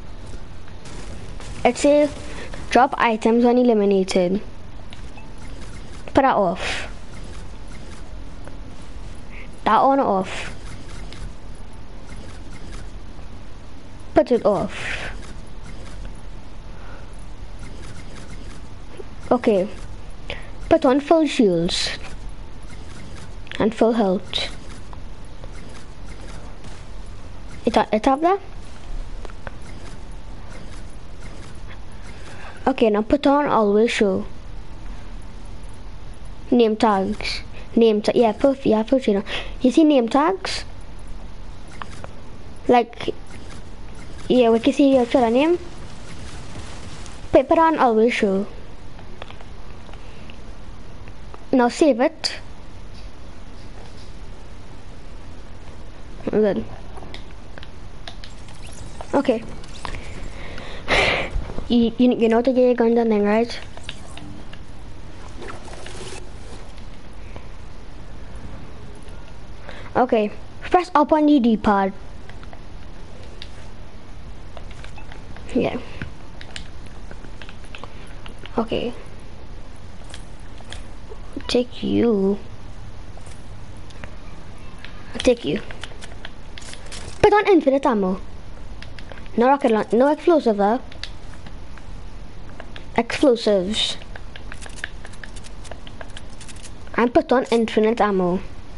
It say drop items when eliminated. Put that off. That on off. Put it off. Okay. Put on full shields. And full health. It, it up there? Okay, now put on always show. Name tags. Name tag. Yeah, put, yeah, put it on. You see name tags? Like, yeah, we can see your channel name. Put it on always show. Now save it. Good. Okay. You, you, you know to get your gun done then, right? Okay. Press up on the D-pad. Yeah. Okay. Take you. Take you. Put on infinite ammo. No rocket launch, no explosive though. Explosives. And put on infinite ammo.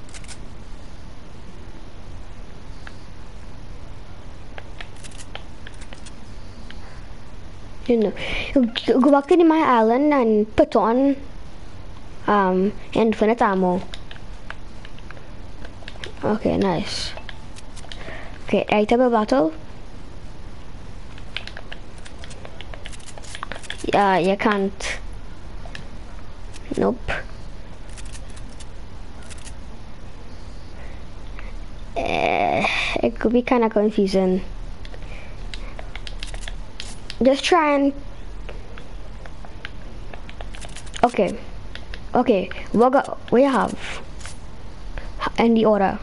You know, go back to my island and put on um infinite ammo. Okay, nice. Okay, item of battle. Yeah, you can't. Nope. Uh, it could be kind of confusing. Just try and. Okay. Okay. What got, we have in the order.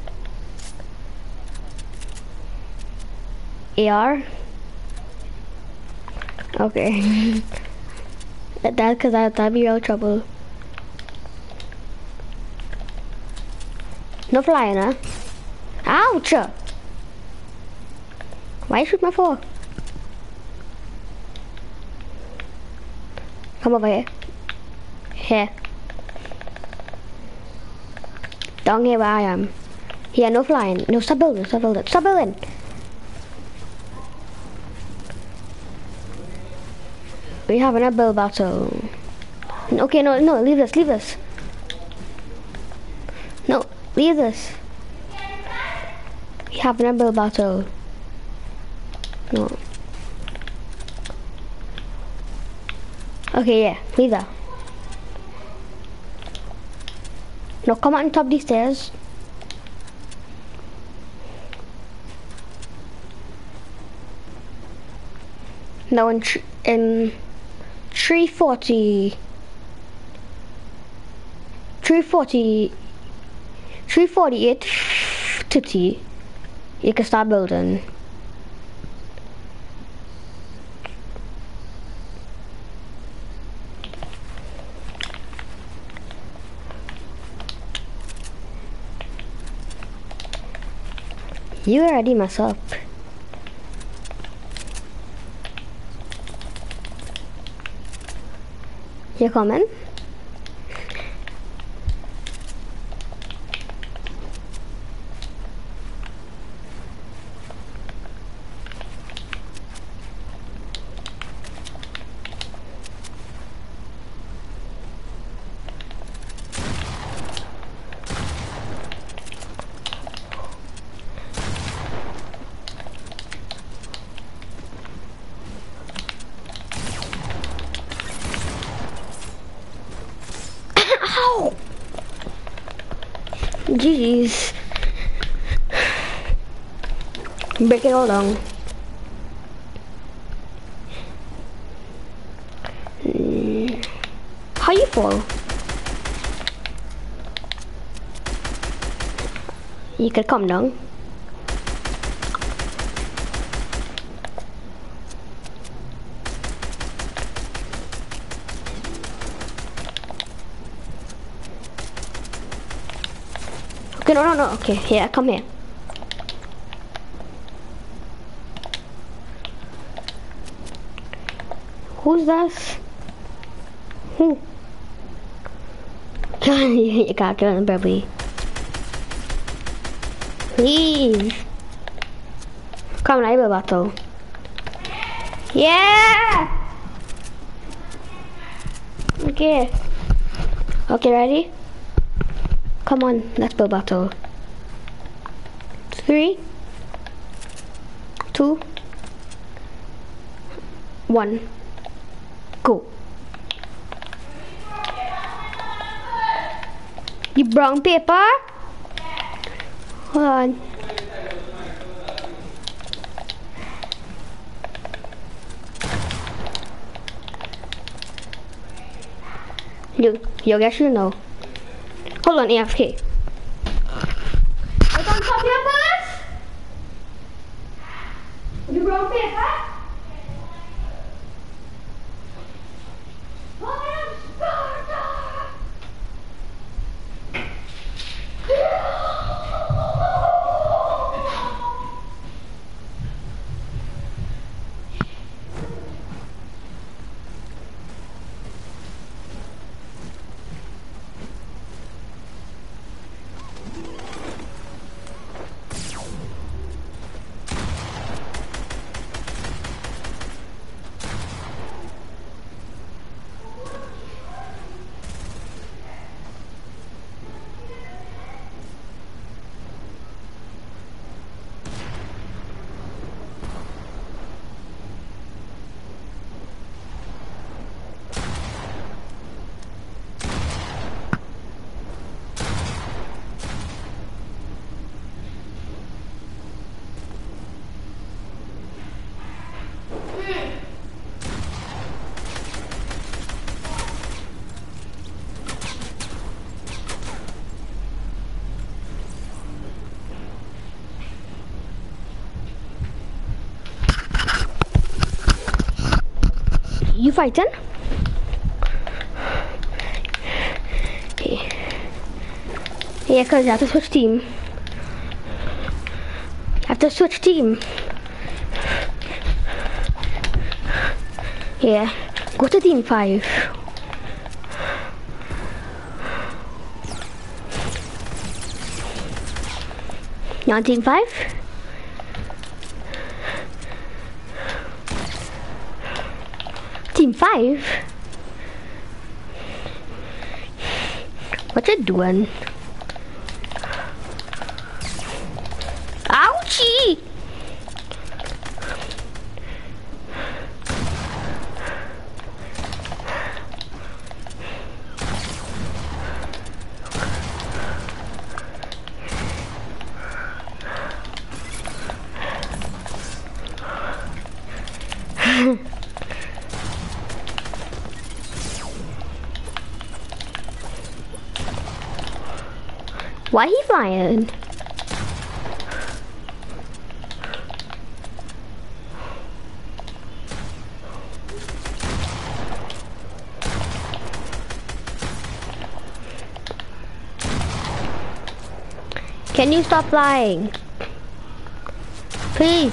A R. Okay. That cause that that'd be real trouble. No flying, huh? Ouch! Why you shoot my for? Come over here. Here. Down here where I am. Here, no flying. No, stop building, stop building, stop building! We're having a build battle. Okay, no, no, leave this, leave this. No, leave this. We're having a build battle. No. Okay, yeah, leave that. No, come on top of these stairs. Now in, tr in three forty, three forty, three forty-eight fifty, you can start building. You already mess up. You coming? G G's. Break it all down. Mm. How you fall? You can come down. Okay, no, no, no. Okay, here, come here. Who's this? Who? You can't kill him, baby. Please. Come on, I will battle. Yeah! Okay. Okay, ready? Come on, let's go battle. Three, two, one, go. You brown paper? Hold on. You, you guess you know. Hold on, A F K. I can't stop your bus. You broke paper? I am Sparta! You fighting? Okay. Yeah, cause you have to switch team. You have to switch team. Yeah. Go to team five. You on team five? Team five? What you doing? Ouchie! Why he flying? Can you stop flying? Please.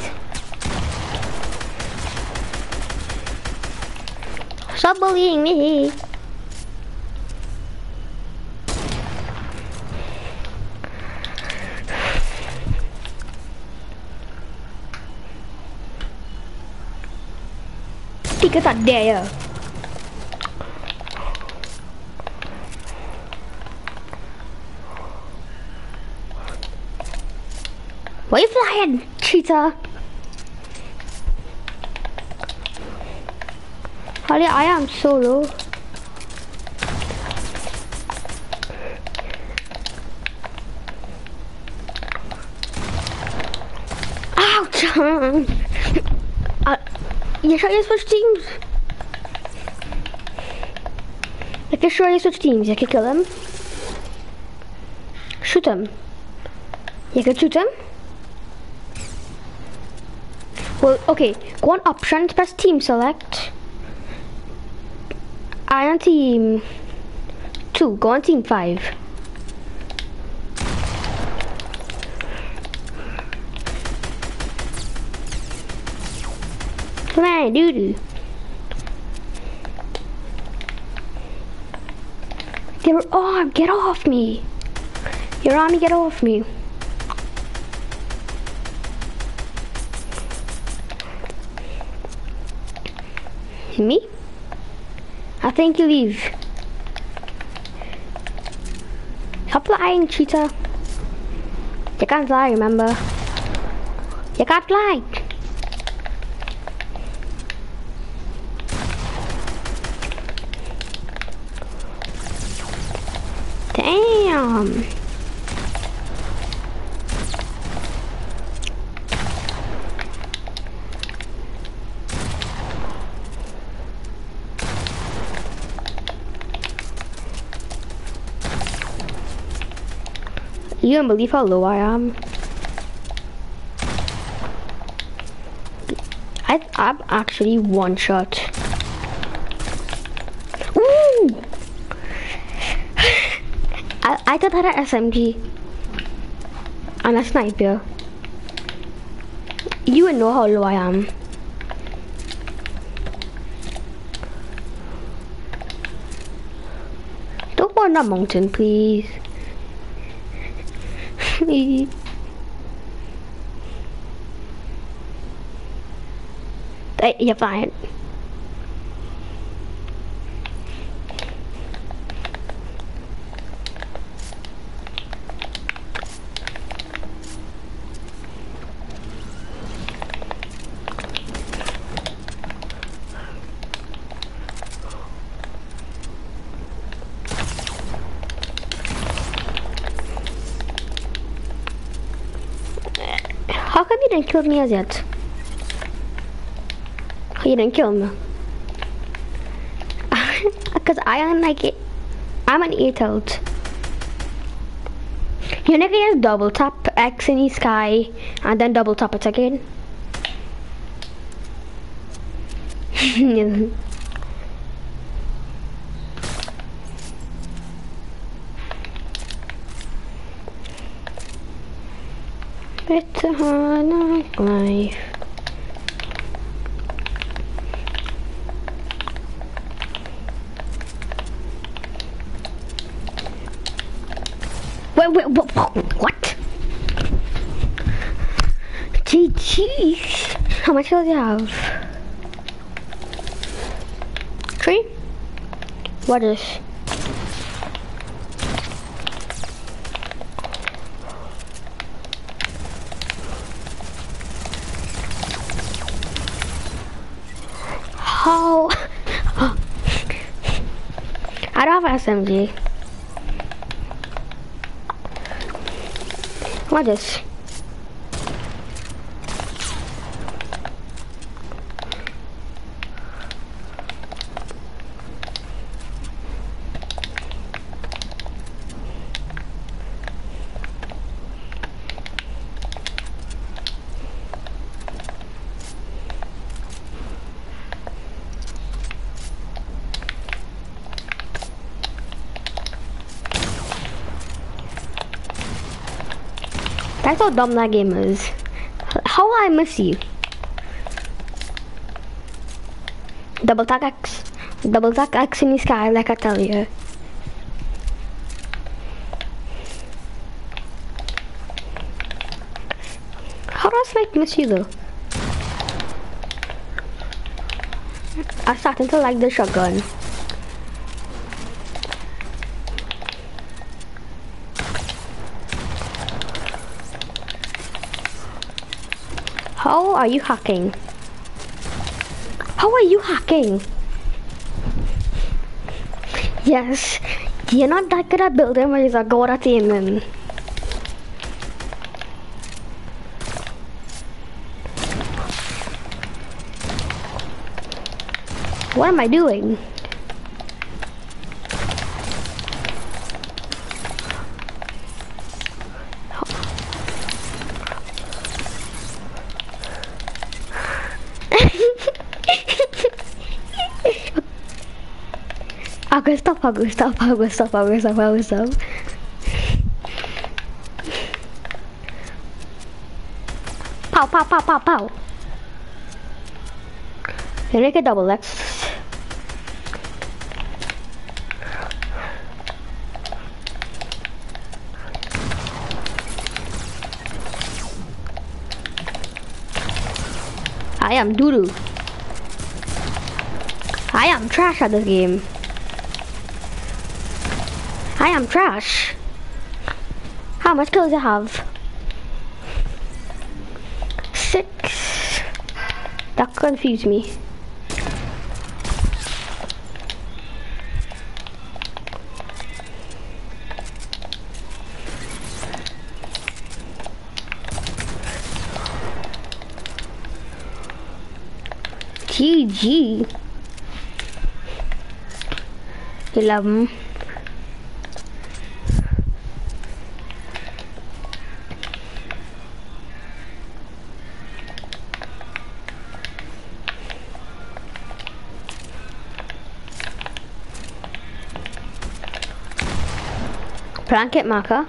Stop bullying me. Cái thật đẻ à? Why are you flying, cheetah? Holly, I am solo. Sean. Uh, you sure you switch teams? If you're sure you switch teams, you can kill him. Shoot him. You can shoot him. Well, okay. Go on options, press team select. I on team two. Go on team five. Come on, doo doo. They're on. Get off me. You're on me. Get off me. Me? I think you leave. Stop lying, cheater. You can't fly, remember? You can't fly. Damn. You don't believe how low I am. I, I'm actually one shot. Ooh! I, I thought I had an S M G and a sniper. You would know how low I am. Don't go on that mountain, please. Please. Hey, you're fine. How come you didn't kill me as yet? You didn't kill me. Because I am like it. I'm an eight out. You know, you just double tap X in the sky and then double tap it again. It's a hard knock life. Wait, wait, what? What? Gee, jeez. How much do you have? Three? What is? How? I don't have an S M G. What is? That's how dumb that game is. How will I miss you? Double tap X. Double tap X in the sky like I tell you. How does Snake miss you though? I'm starting to like the shotgun. How are you hacking? How are you hacking? Yes, you're not that good at building where you're good at aiming. What am I doing? Aku stop, aku stop, aku stop, aku stop, aku stop. Pow, pow, pow, pow, pow. Can I make a double X? I am doo-doo. I am trash at this game. I am trash. How much kills do I have? Six. That confused me. G G. Eleven. Blanket marker.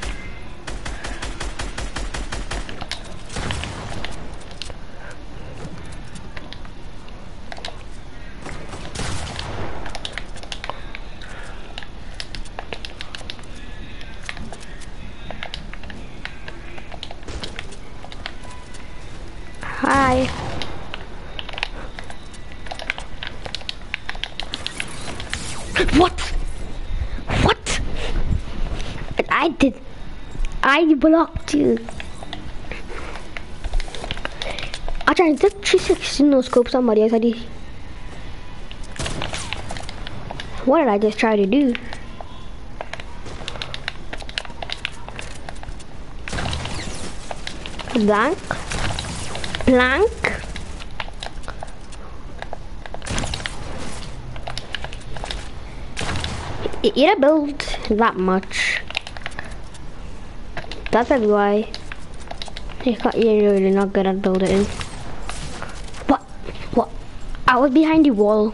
Hi. What? What? I did. I blocked you. I tried to three sixty no scope somebody else. I did. What did I just try to do? Blank. Blank. It didn't build that much. That's why you can't, you're really not good at building. What? What? I was behind the wall.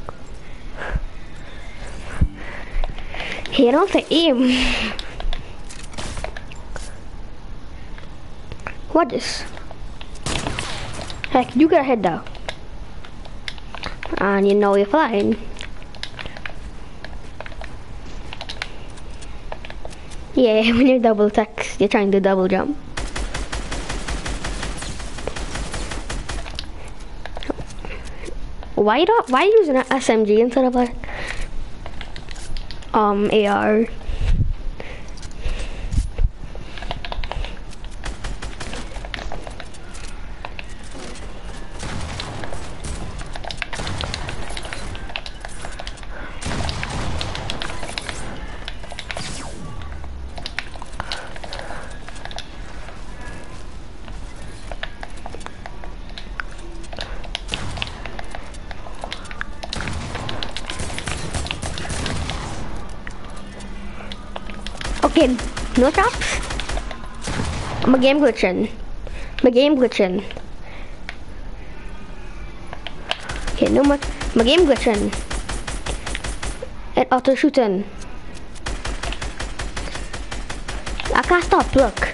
He don't say aim. What is? Heck, you got a head down. And you know you're flying. Yeah, when you're double text, you're trying to double jump. Why not? Why using an S M G instead of like um A R? Okay, no traps. My game glitching. My game glitching. Okay, no more. My game glitching. It auto shooting. I can't stop. Look.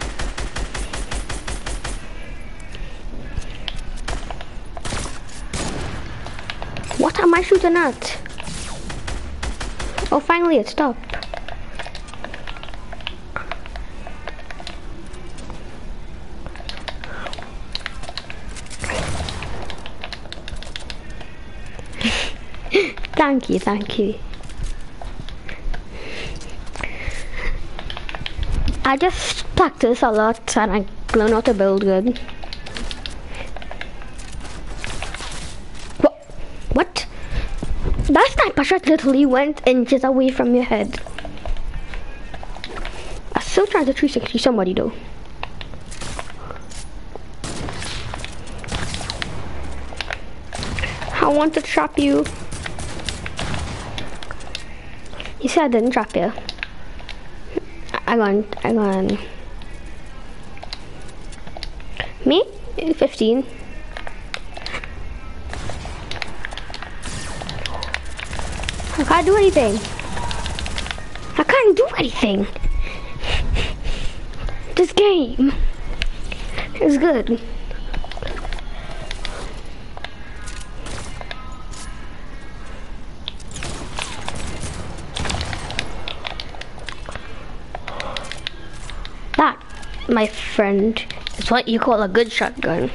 What am I shooting at? Oh, finally it stopped. Thank you, thank you. I just practice a lot and I learn how to build good. What? What? That sniper shot literally went inches away from your head. I'm still trying to three sixty somebody though. I want to trap you. You see I didn't drop you. I gone, I gone. Me? fifteen. I can't do anything. I can't do anything. This game is good. That, my friend, is what you call a good shotgun.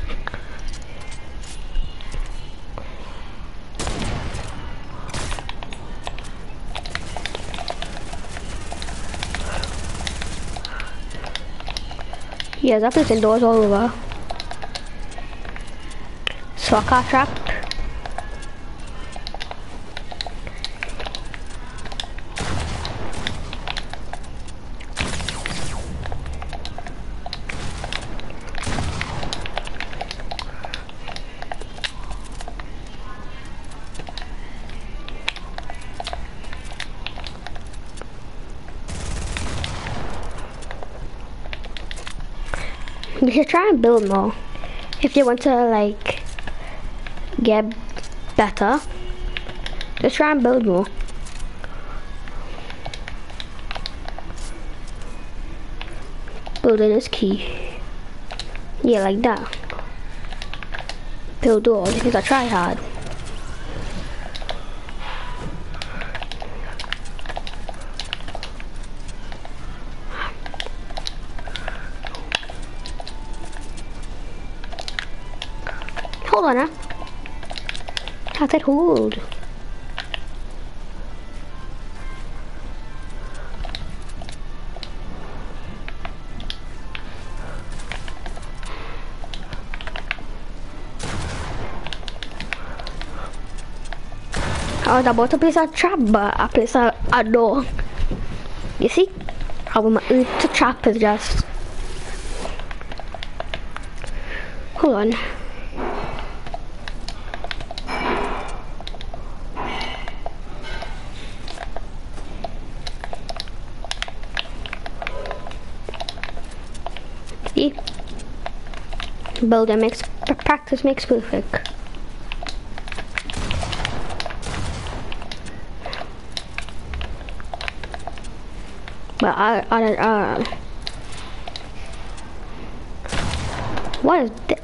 Yes, I'm placing doors all over. Soccer trap. You should try and build more. If you want to like get better, just try and build more. Building is key. Yeah, like that. Build doors because I try hard. Hold on now. I said hold. I was about to place a trap, but I placed a, a door. You see? How my to trap is just. Hold on. See? Building makes practice makes perfect. But I, I, uh, what is this?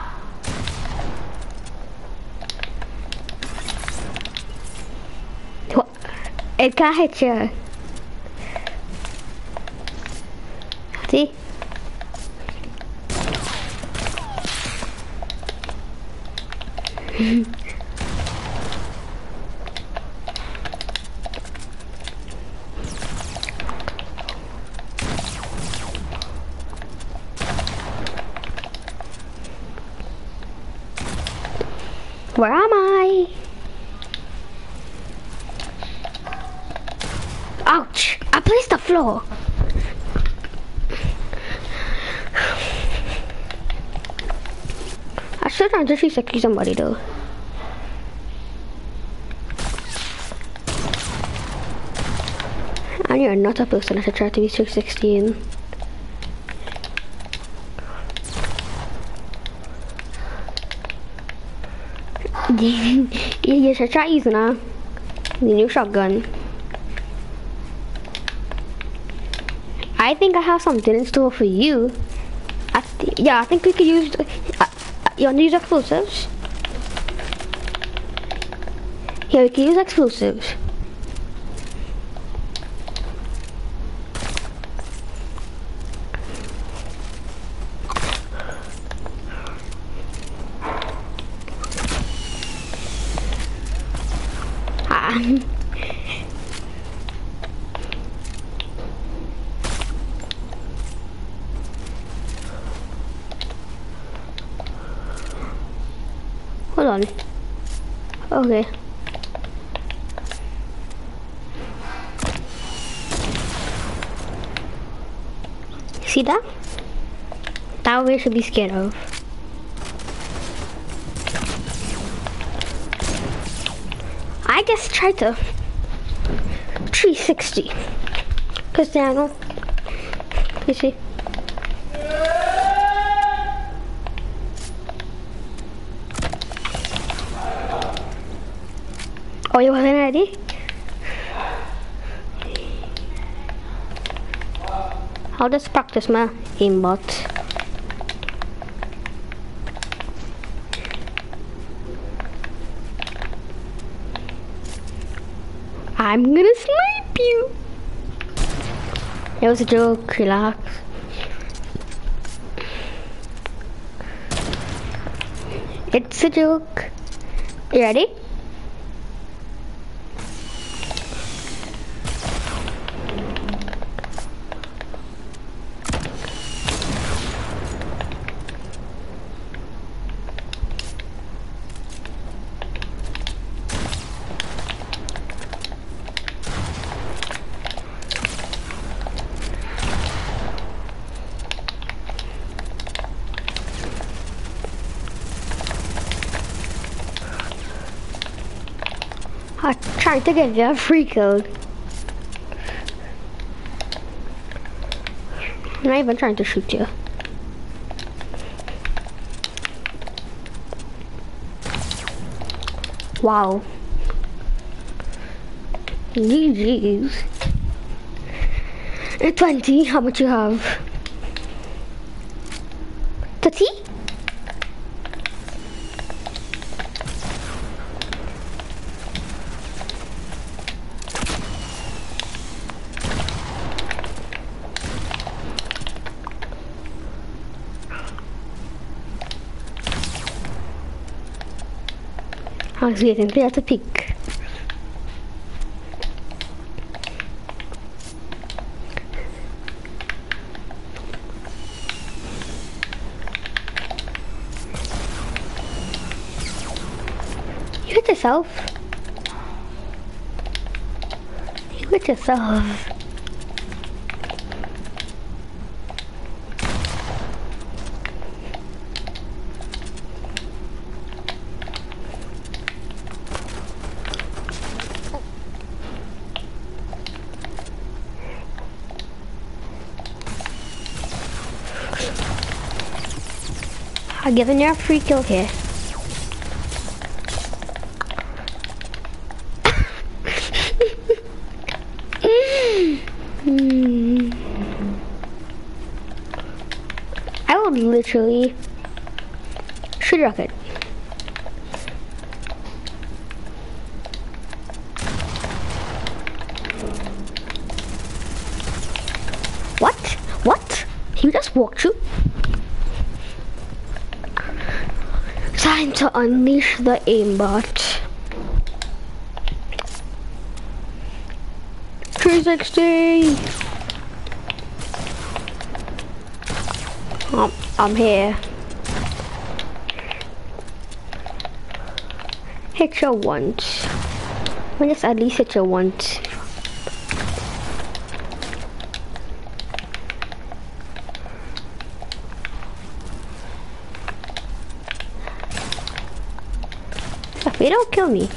What? It can't hit you. See? Where am I? Ouch! I placed the floor. I should have just resecure somebody though. And you're not a person that tried to be six sixteen. You should try using a the new shotgun. I think I have something in store for you. I th yeah, I think we could use. Uh, uh, you want to use explosives? Yeah, we can use explosives. Hold on. Okay. See that? That we should be scared of. I just tried to. three sixty. Cristiano. You see? Oh, you wasn't ready? I'll just practice my aimbot. I'm gonna snipe you. It was a joke, relax. It's a joke. You ready? I'm trying to give you a free code. I'm not even trying to shoot you. Wow. G G's. twenty, how much you have? thirty? I was waiting for you to pick. You hit yourself. You hit yourself. I'm giving you a free kill here. mm. I would literally shoot a rocket. What? What? You just walked through? Time to unleash the aimbot. three sixty. Oh, I'm here. Hit you once. Let me just at least hit you once. They don't kill me.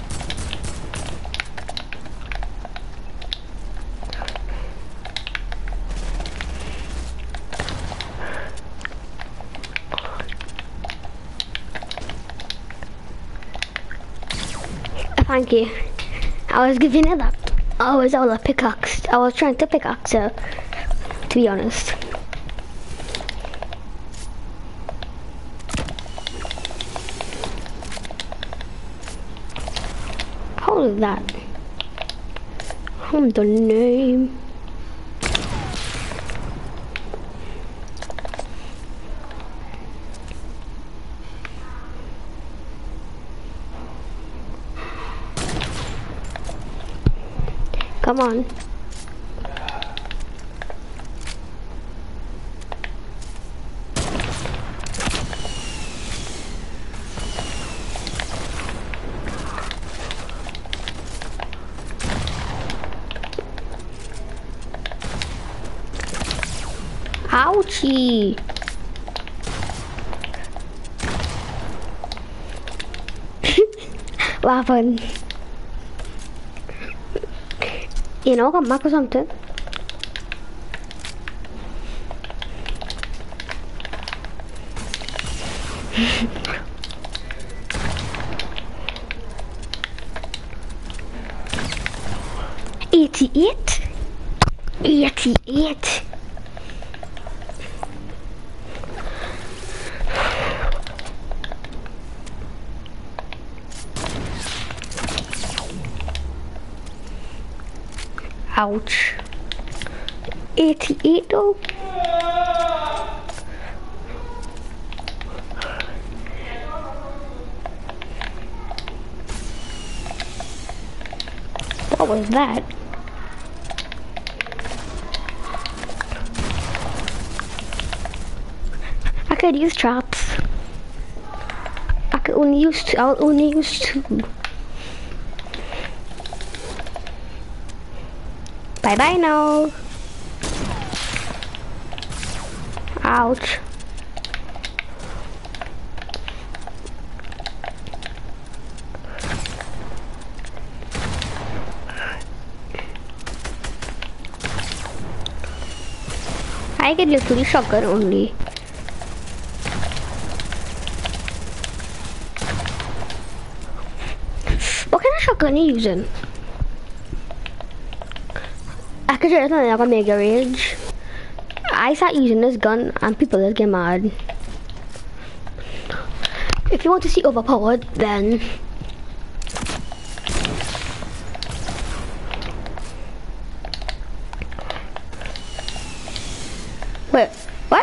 Thank you. I was giving it that. I was all a pickaxe. I was trying to pickaxe her, to be honest. How is that? I'm the name. Come on. Ouchie! What happened? You know, come back or something. Eighty-eight. Eighty-eight. Ouch. eighty-eight though. What was that? I could use traps. I could only use two. I'll only use two. Bye bye now. Ouch. I get literally shotgun only. What kind of shotgun are you using? I could try something like a mega rage. I start using this gun and people just get mad. If you want to see overpowered, then wait, what?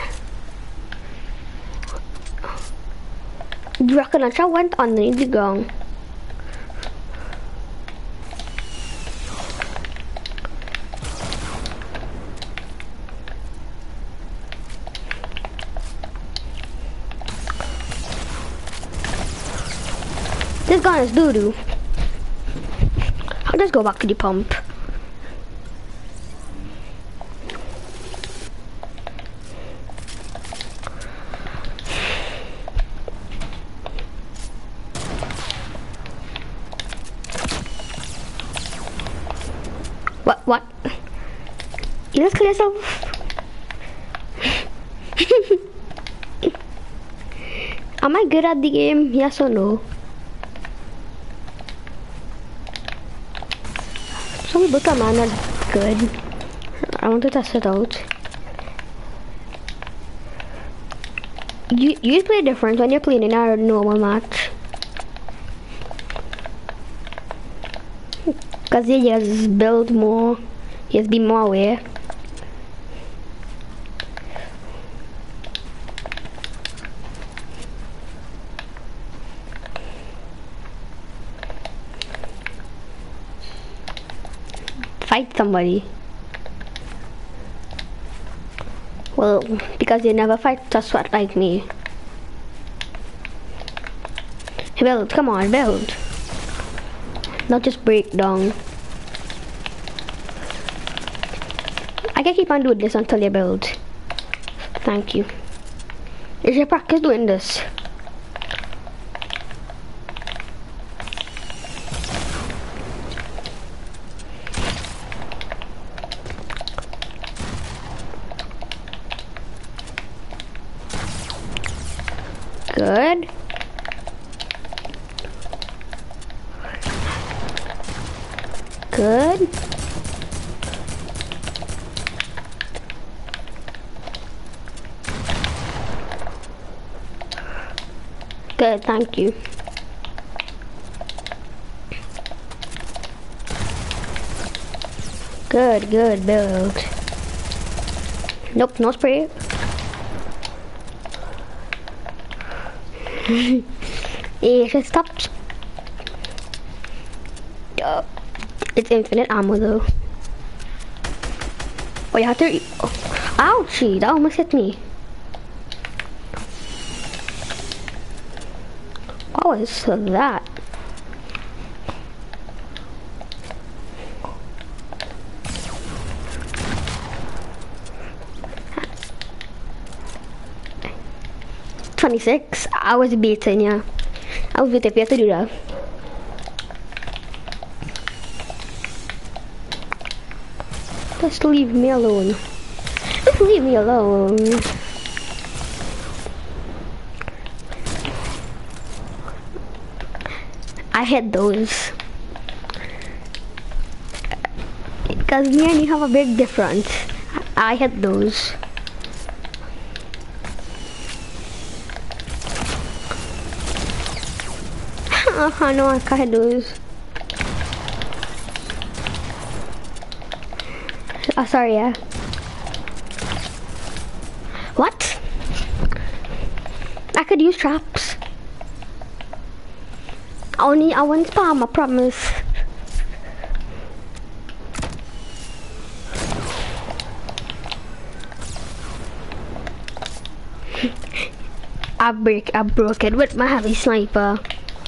The rocket launcher went underneath the ground. This gun is doo-doo. I'll just go back to the pump. What, what? You just kill yourself? Am I good at the game? Yes or no? Some people come on are good. I want to test it out. You you play different when you're playing in a normal match. Cause you just build more, you just be more aware. Fight somebody. Well, because you never fight a sweat like me. Build, come on, build. Not just break down. I can keep on doing this until you build. Thank you. Is your practice doing this? Good. Good. Good, thank you. Good, good, build. Nope, no spray. It just stopped. Uh, it's infinite ammo though. Oh, you have to. Oh. Ouchie, that almost hit me. What was that? twenty-six. I was beating you. I was beating if you have to do that. Just leave me alone. Just leave me alone. I hate those. Because me and you have a big difference. I hate those. I know I can't hit those. Oh, sorry, yeah. What? I could use traps. I only I won't spam, I promise. I break I broke it with my heavy sniper.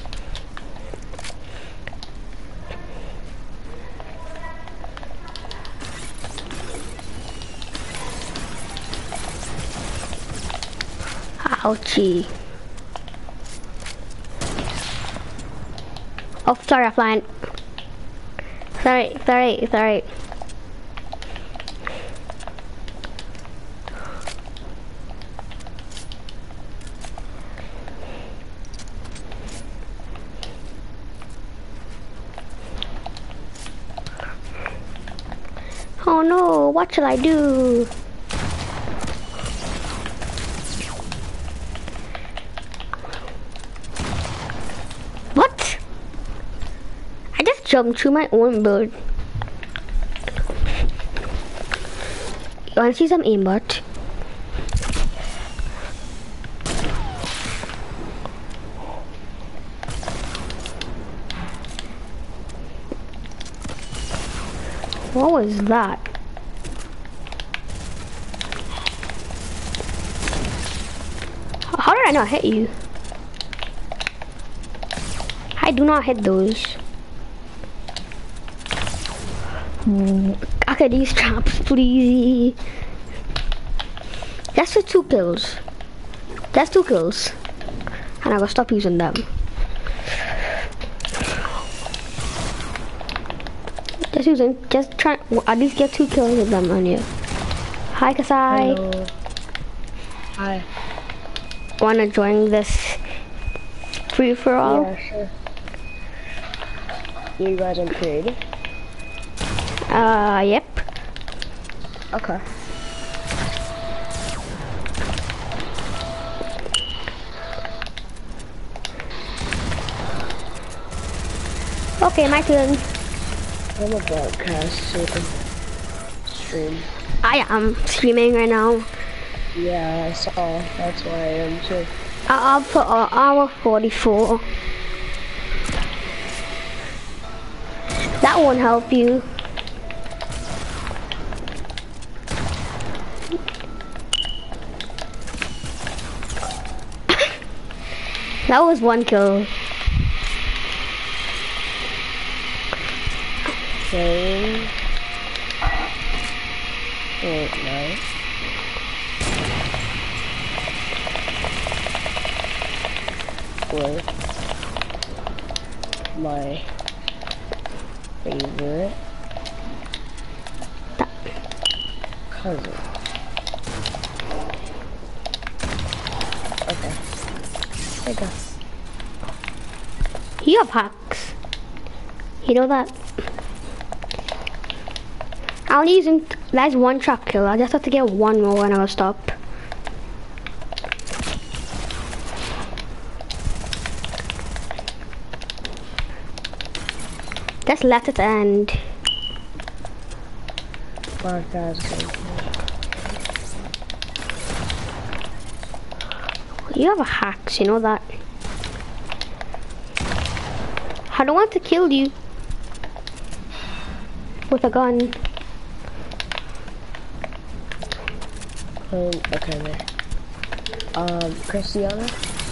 Ouchie. Oh, sorry, offline. Sorry, sorry, sorry. Oh no, what shall I do? What? I just jumped through my own bird. You wanna see some aimbot? What was that? How did I not hit you? I do not hit those. Okay, these traps, please. That's for two kills. That's two kills. And I will stop using them. Just using, just try, at least get two kills with them on you. Hi, Kasai. Hello. Hi. Wanna join this free for all? Yeah, sure. You guys on creative? Uh, yep. Okay. Okay, my turn. I'm a broadcast, so stream. I am streaming right now. Yeah, I saw. That's why I am too. I- I'll put uh, hour forty-four. That won't help you. That was one kill. Okay. Wait, no. With my favorite cousin. Okay. There you go. You have hacks. You know that? I'll use using that's one trap kill. I just have to get one more and I'll stop. Just let it end. You have a hacks, you know that. I don't want to kill you with a gun. Um, okay, there. Um, Cristiano?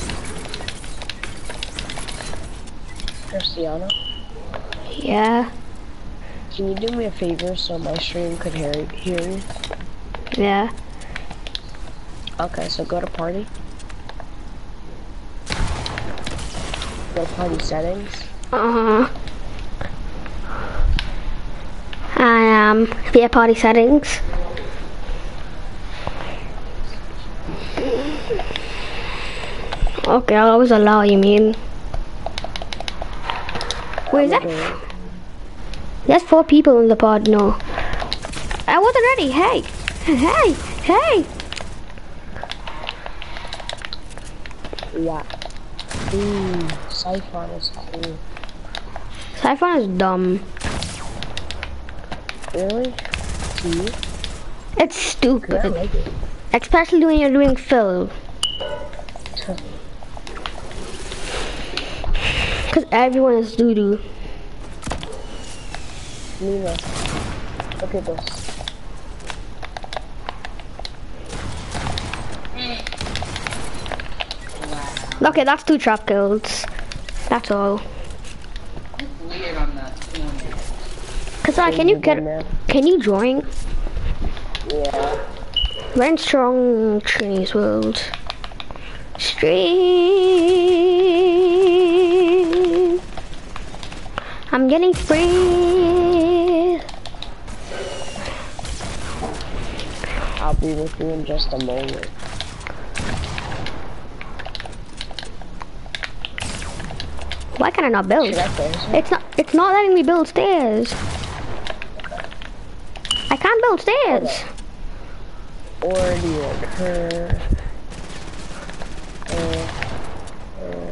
Cristiano? Yeah. Can you do me a favor so my stream could hear, hear you? Yeah. Okay, so go to party. Go to party settings. Uh-huh. I Um, via party settings. Okay, I'll always allow you mean. Wait, is that? There's four people in the pod, no. I wasn't ready, hey! Hey! Hey! Yeah. Ooh, Siphon is cool. Siphon is dumb. Really? See? It's stupid. I like it. Especially when you're doing fill. Because everyone is doo-doo. Nina, look at this. Okay, that's two trap kills. That's all. Kazai, can you get, can you join? Yeah. We're in strong Chinese world. Stream. I'm getting free. I'll be with you in just a moment. Why can I not build? Should I finish it? It's not. It's not letting me build stairs. I can't build stairs. Already occur. Uh, uh,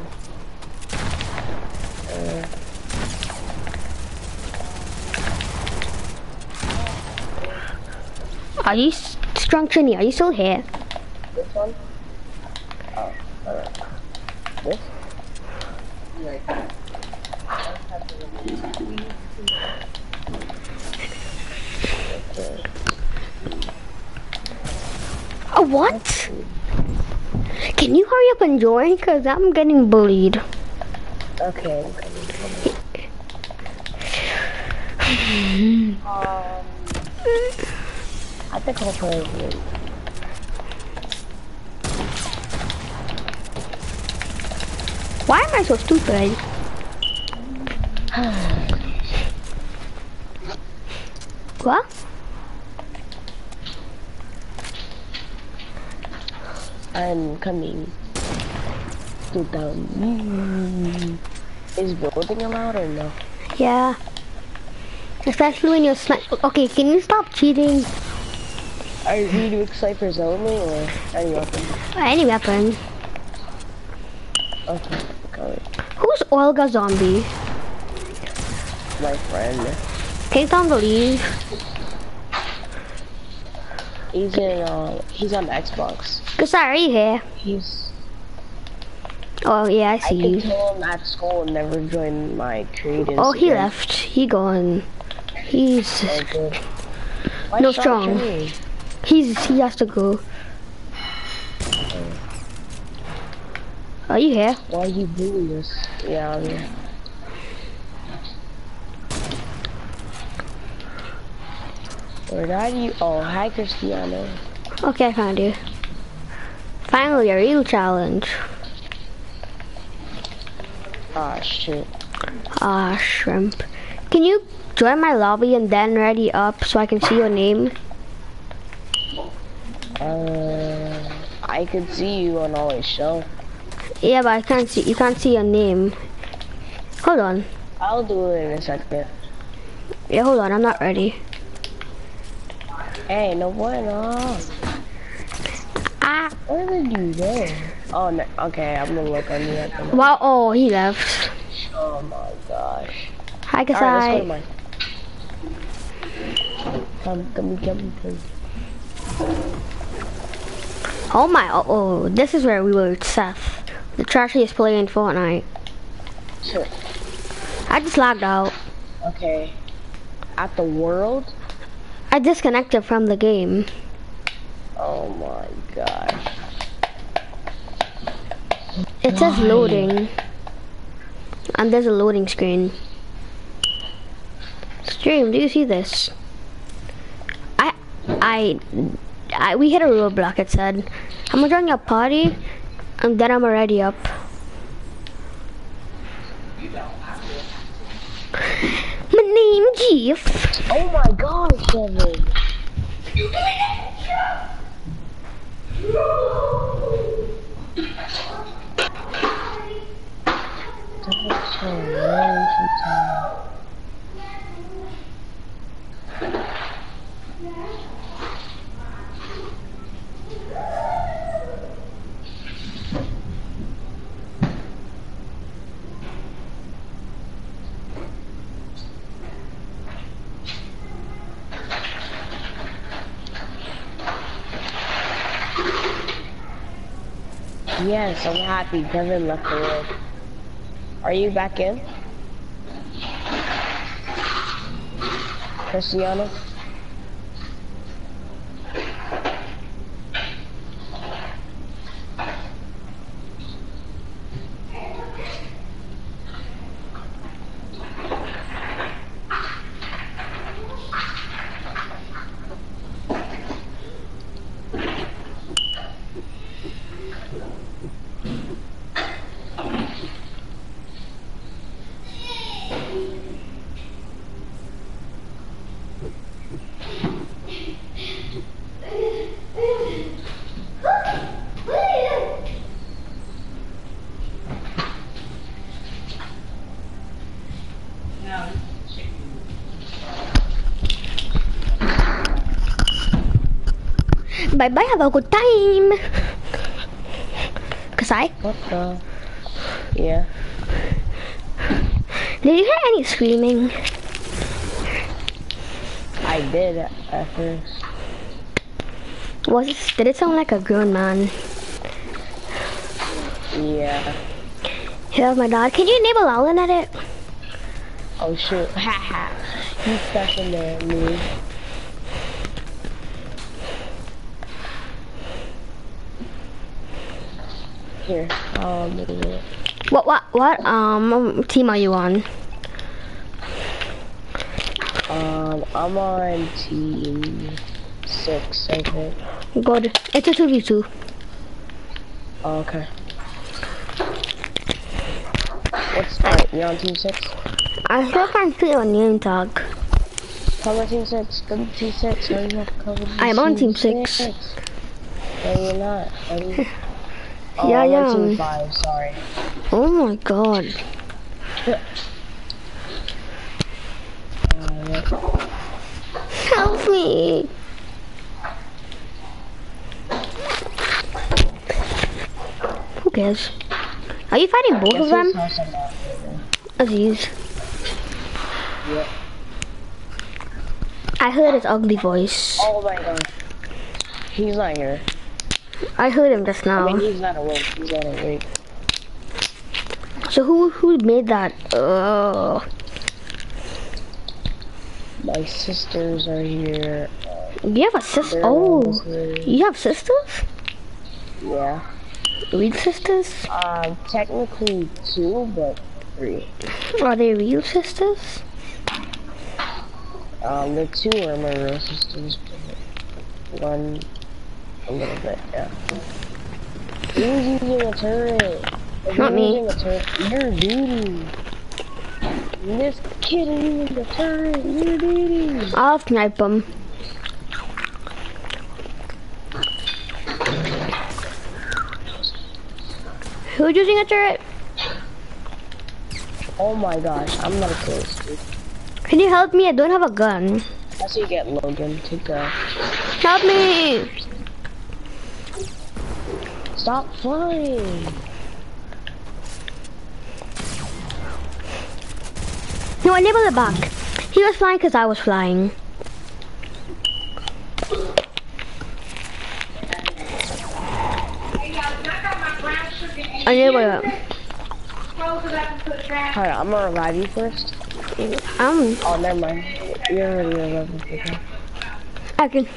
uh. Are you s- strong, Trini? Are you still here? This one? Oh, alright. This? Oh, what? Can you hurry up and join? Cause I'm getting bullied. Okay. um, I think I'll play with you. Why am I so stupid? What? I'm coming to down. Is building allowed or no? Yeah. Especially when you're sni- Okay, can you stop cheating? Are you doing snipers only or any weapon? Any weapon. Okay, got it. Who's Olga Zombie? My friend. Can you tell him to leave? He's in, uh, he's on Xbox. Cause I already here. He's... Oh yeah, I I see could you. kill him at school and never join my creative. Oh, he left. He gone. He's Okay. no strong. He's he has to go. Are you here? Why you bullying us? Yeah, I'm here. Where are you? Oh, hi, Cristiano. Okay, I found you. Finally, a real challenge. Ah, shit. Ah, shrimp. Can you join my lobby and then ready up so I can see your name? Uh, I could see you on always show. Yeah, but I can't see. You can't see your name. Hold on. I'll do it in a second. Yeah, hold on. I'm not ready. Hey, no bueno. Ah. Where did you go? Oh, no, okay. I'm gonna look on you at the moment. Wow. Oh, he left. Oh my gosh. Hi, Alright, let's go to Kasai. mine. Come, come, come, come. Oh my. Uh oh. This is where we were with Seth. The trashiest player in Fortnite. Sure. I just logged out. Okay. At the world? I disconnected from the game. Oh my gosh. It says loading. And there's a loading screen. Stream, do you see this? I, I, I, we hit a roadblock, it said. I'm gonna join your party, and then I'm already up. My name G thief. Oh my gosh, Kevin. That's so long sometimes. Yes, I'm happy Kevin left the room. Are you back in? Cristiano? Bye bye, have a good time. Kasai? What the? Yeah. Did you hear any screaming? I did at first. Was it, did it sound like a grown man? Yeah. Here's my dad. Can you enable all in edit? Oh shoot. Haha. He's stuck in there, me. Here, I'll move it. What, what, what, um, team are you on? Um, I'm on team six, I think. Good. It's a two v two. Oh, okay. What's right? You're on team six? I still can't see your name tag. Come on team six. Come to team six. Hurry up, come to I'm on team six. No, you're not. Buddy. Oh, Yeah, I'm yeah. on team five. Sorry. Oh my god. Uh, Help me. Who cares? Are you fighting both of them? Aziz. Yep. I heard his ugly voice. Oh my god. He's not here. I heard him just now. I mean, he's not awake. He's not awake. So who who made that? Uh, My sisters are here. you have a sister? They're Oh, obviously- you have sisters? Yeah. Real sisters? Um, technically two, but three. Are they real sisters? Um, the two are my real sisters. But one, a little bit, yeah. Who's using a turret? If Not you're me. Using a turret, you're duty. This kid is using a turret. You're duty. I'll snipe them. Who's using a turret? Oh my gosh, I'm not a kill this dude. Can you help me? I don't have a gun. That's how you get Logan. Take that. Help me! Stop flying. No, I enable it back. He was flying because I was flying. I enable it. Alright, I'm gonna revive you first. Um, Oh, never mind. You're already reviving. Okay. I can.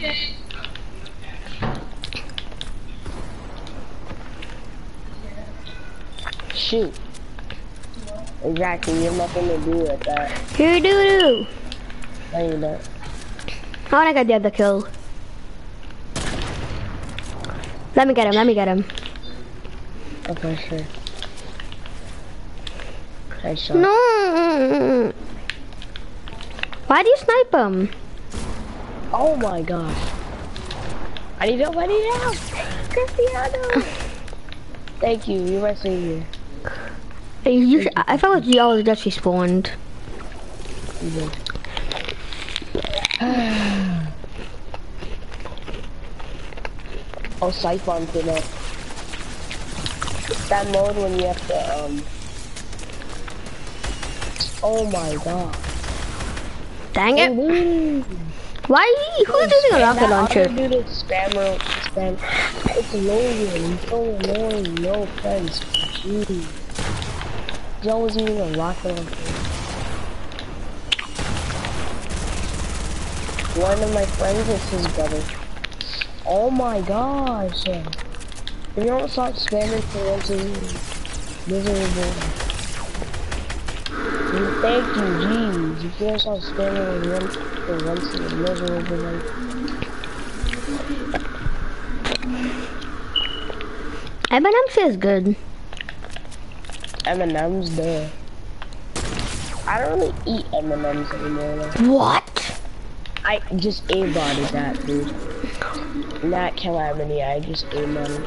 Shoot. Exactly, you have nothing to do with that. Here, doo doo. No, you don't. I wanna get the other kill. Let me get him. Let me get him. Okay, sure. Nice shot. No. Why do you snipe him? Oh my gosh. I need help, I need help! Cristiano! Thank you, you're my savior. You, you should, if I was you, I would just respawned. You did. Oh, Siphon came up. That mode when you have to, um... Oh my god. Dang it. Oh, Why? Who's using a rocket launcher? That other dude is spammer, spam. It's Logan, he's so annoying, no offense. Jeez. He's always using a rocket launcher. One of my friends is his brother. Oh my gosh. If you don't stop spamming for once a week, miserable. Thank you, jeez. If you don't stop spamming once for once a week, miserable life. M and M's is good. M and M's there. I don't really eat M and M's anymore though. What? I just A-bodied that, dude. Not Calamity, I just A-bodied.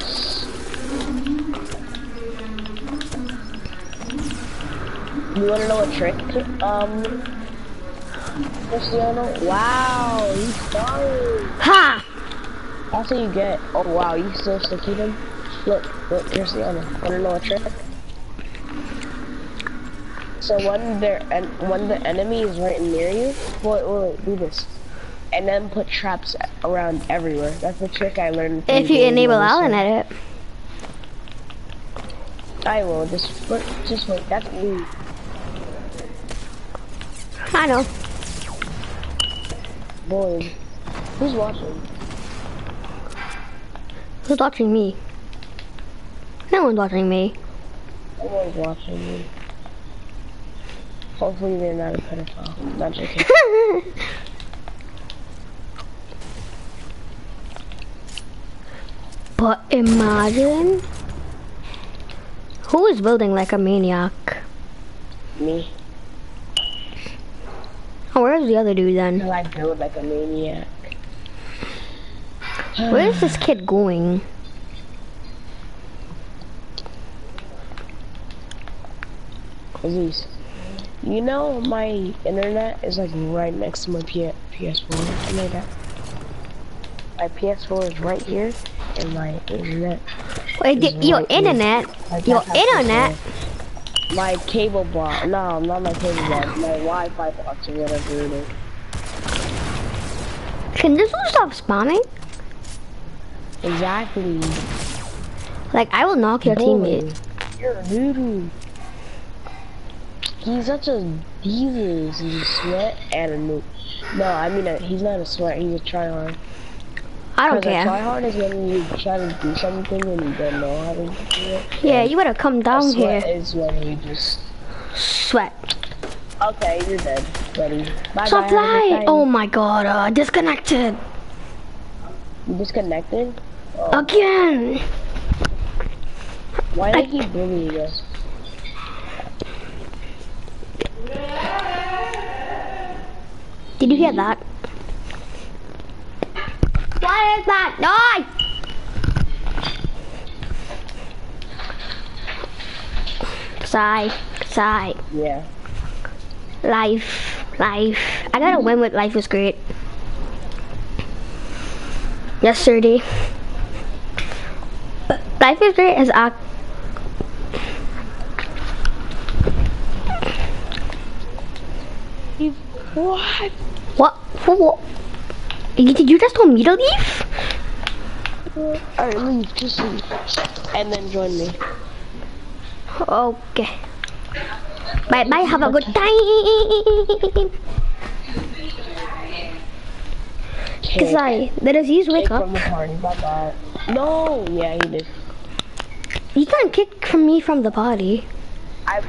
You wanna know a trick? Um, Cristiano? Wow, he's fine. Ha! That's what you get. Oh wow, you still sticky him? Look, look, Cristiano. Wanna know a trick? So when they're and when the enemy is right near you, wait, wait, wait, do this, and then put traps around everywhere. That's the trick I learned. If you enable Alan at it. I will just put, just wait. That's me. I know. Boy, who's watching? Who's watching me? No one's watching me. No one's watching me. Hopefully they're not a pedophile. Not joking. But imagine who is building like a maniac? Me. Oh, where's the other dude then? I build like a maniac. Where is this kid going? Aziz, you know my internet is like right next to my P S four. I know that. My P S four is right here, and my internet. Wait, is your right internet? Like, Your that's how internet? it's My cable box. No, not my cable box. My Wi-Fi box or whatever it is. Can this one stop spawning? Exactly. Like, I will knock your Boy, teammate. You're a doo-doo. He's such a Jesus. He's a sweat and a noob. No, I mean, uh, he's not a sweat. He's a tryhard. I don't Because a care. tryhard is when you try to do something and you don't know how to do it. Yeah, you better come A down sweat here. is when you just... Sweat. Okay, you're dead, buddy. Bye Stop bye. have a good flying! time. Oh my god, uh, disconnected. You disconnected? Oh. Again! Why I- do they keep bullying us? Did you hear that? What is that noise? Sigh, sigh. Yeah. Life, life. I gotta win with Life is Great. Yesterday. Life is Great is act. What? What? What? Did you just tell me to leave? Alright, leave. Just leave. And then join me. Okay. Bye bye. Have a good time. Cause I let us use wake Kick up. from the party. Bye bye. No. Yeah, he did. You can't kick from me from the party. I.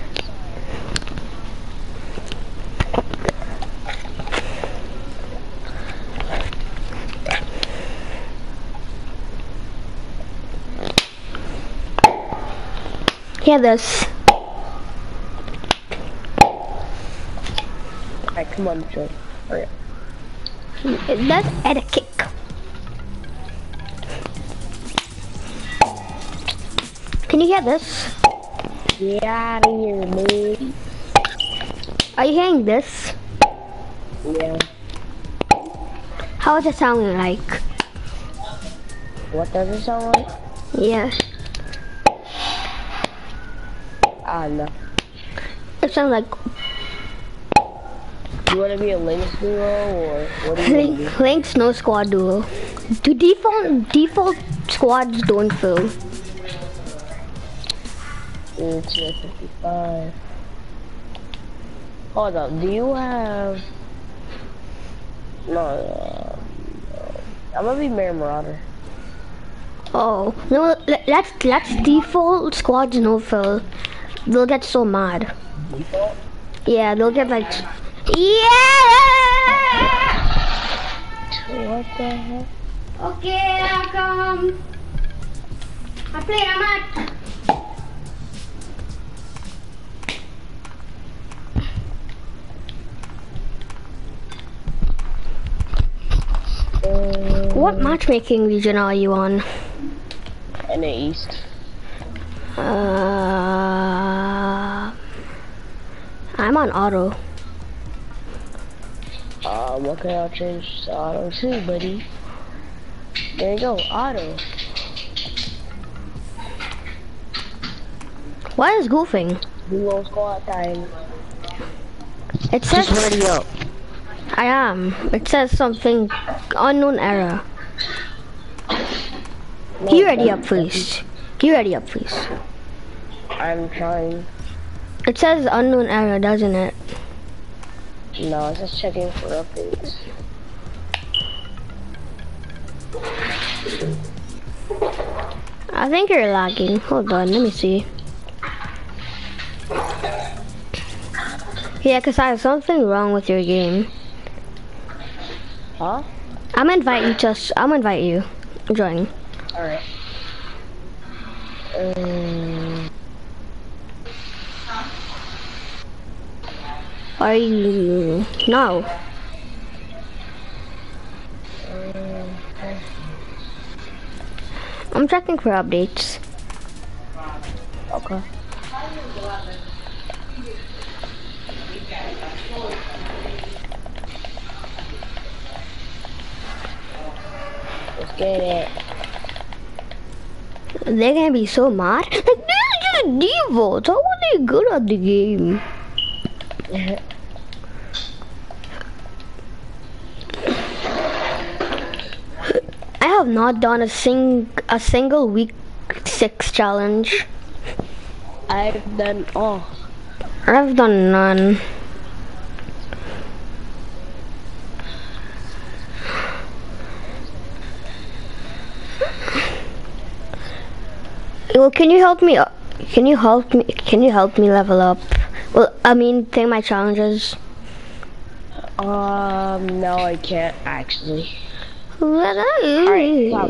Hear this. I Come on, Joe. Hurry up. That's etiquette. Can you hear this? Get out of here, man. Are you hearing this? Yeah. How is it sounding like? What does it sound like? Yeah. I don't know. It sounds like You want to be a Lynx duo or what do you want to Link, Link's no squad duo. Do default default squads don't fill? be? It's fifty-five. Hold up. Do you have? No. Uh, no. I'm gonna be Mare Marauder. Oh no, that's that's default squads no fill. They'll get so mad. Default? Yeah, they'll get like yeah. What the heck? Okay, I come. I play a match. Um, What matchmaking region are you on? in the east. Uh, I'm on auto. Um, okay, I'll change to auto too, buddy. There you go, auto. Why is goofing? Duo squad time. It says Just ready up. I am. It says something unknown error. Can you ready up, please? Can you ready up, please? I'm trying. It says unknown error, doesn't it? No, it's just checking for updates. I think you're lagging. Hold on, let me see. Yeah, cause I have something wrong with your game. Huh? I'm invite you to. I'm invite you. Join. All right. Um, Are you no? um, I'm checking for updates. okay. Let's get it. They're gonna be so mad. Like they're just defaults. How are they good at the game? I have not done a sing a single week six challenge. I've done all. I've done none. Well, can you help me? uh, Can you help me? Can you help me level up? Well, I mean, take my challenges. Um, no, I can't actually. Alright, stop.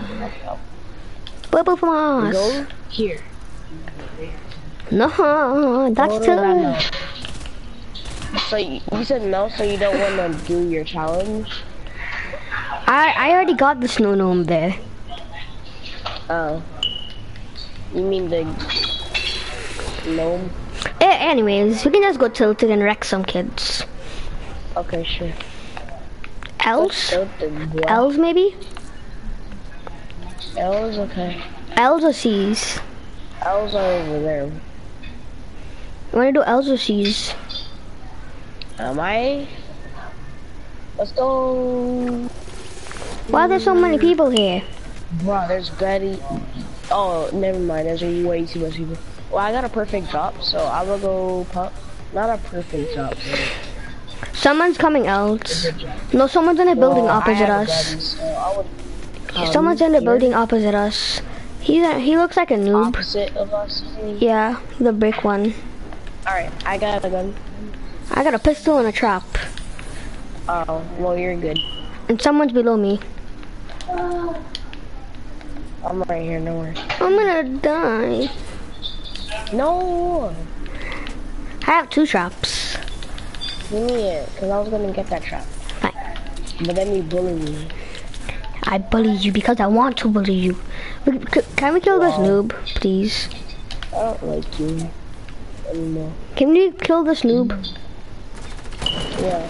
Go Go here. No, that's Go to too. that note. So you, you said no, so you don't want to do your challenge? I I already got the snow gnome there. Oh. You mean the gnome? Eh, anyways, we can just go tilted and wreck some kids. Okay, sure. Elves? Let's go to the- Elves maybe? L's okay. Elves or C's? L's are over there. You wanna do Elves or C's? Am I? Let's go. Why are there so many people here? Bro, there's Betty. Oh, never mind. There's way too much people. Well, I got a perfect drop, so I will go pop. Not a perfect drop. But Someone's coming else. No, someone's in a building well, I opposite have a us. Betty, so I would come Someone's in the here. building opposite us. He's a, he looks like a noob. Opposite of us. Yeah, the brick one. Alright, I got a gun. I got a pistol and a trap. Oh, well, you're good. And someone's below me. I'm right here, no worries. I'm gonna die. No! I have two traps. Give me it, because I was going to get that trap. Fine. But then you bullied me. I bully you because I want to bully you. We- c- Can we kill this Wow. noob, please? I don't like you anymore. Can we kill this noob? Yeah.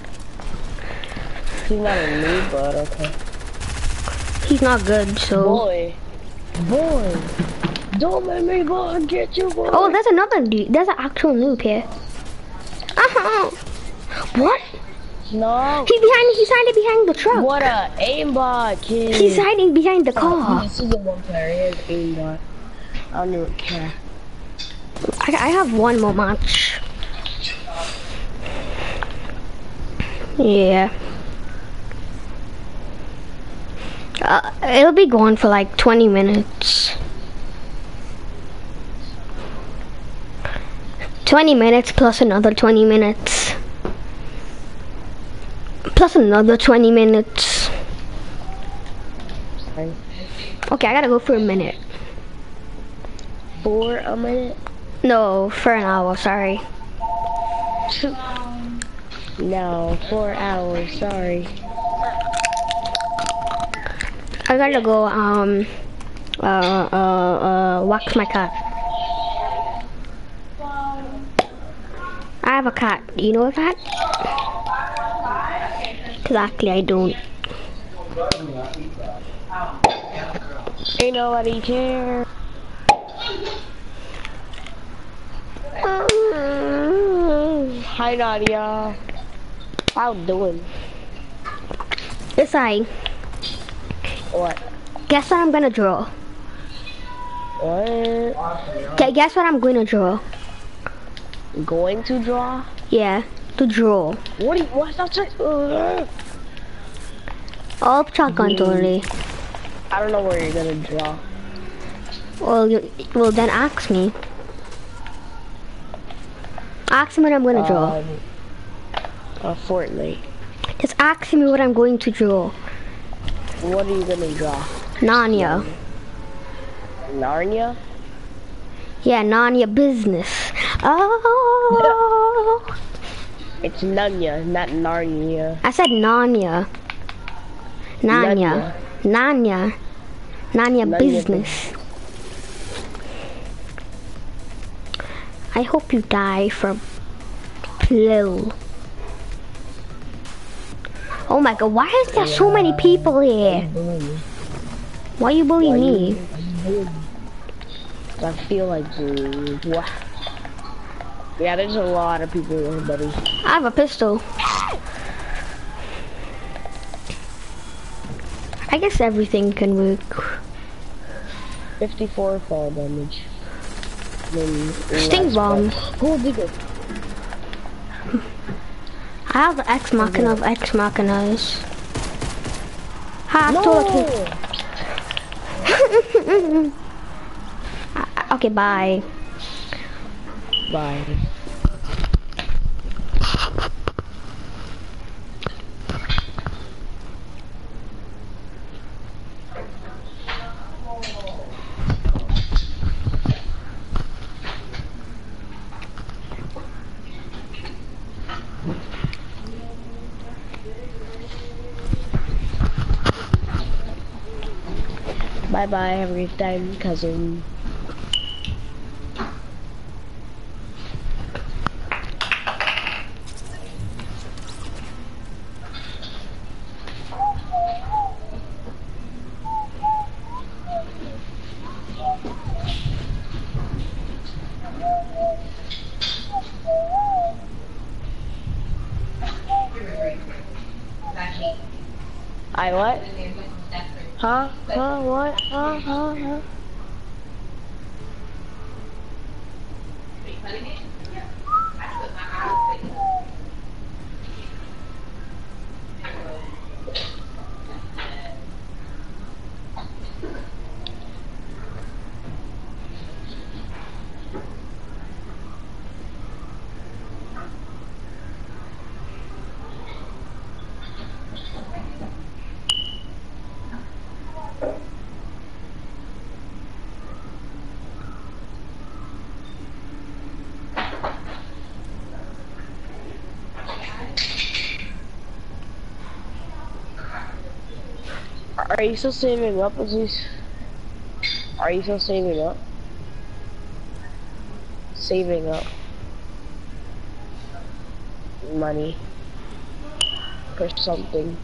He's not a noob, but okay. He's not good, so. Boy. Boy. Don't let me go and get you, boy. Oh, there's another dude. There's an actual noob here. Uh-huh. What? No. He's behind. He's hiding behind the truck. What a aimbot, kid. He's hiding behind the car. This is a one player. He has aimbot. I don't even care. I, I have one more match. Yeah. Uh, it'll be going for like twenty minutes. twenty minutes plus another twenty minutes. Plus another twenty minutes. Sorry. Okay, I gotta go for a minute. For a minute? No, for an hour, sorry. No, four hours, sorry. I gotta go, um, uh, uh, uh, wax my cat. I have a cat. Do you know a cat? Exactly, I don't. Ain't nobody care. Hi, Nadia. How you doing? Yes, I. What? Guess what I'm gonna draw? What? Gu- Guess what I'm gonna draw? Going to draw? Yeah, to draw. What do you, what's that? Uh, All shotguns only. I don't know where you're gonna draw. Well, you, well then ask me. Ask me what I'm gonna draw. Um, uh, Fortnite. Just ask me what I'm going to draw. What are you gonna draw? Narnia. Narnia? Yeah, Narnia business. Oh. It's Narnia, not Narnia. I said Narnia. Narnia. Narnia. Narnia Narnia business. I hope you die for Plil. Oh my god, why is there so many people here? Why are you bullying me? I feel like, dude, what? Yeah, there's a lot of people here, buddy. I have a pistol. I guess everything can work. fifty-four fall damage. Stink bomb. Go bigger. I have the X Machina of X Machinas. Ha, No! no. Okay, bye. Bye. Bye bye, have a great time, cousin. I what? Huh? Huh? What? Huh? Huh? Huh? Are you still saving up at least? Are you still saving up? Saving up money for something.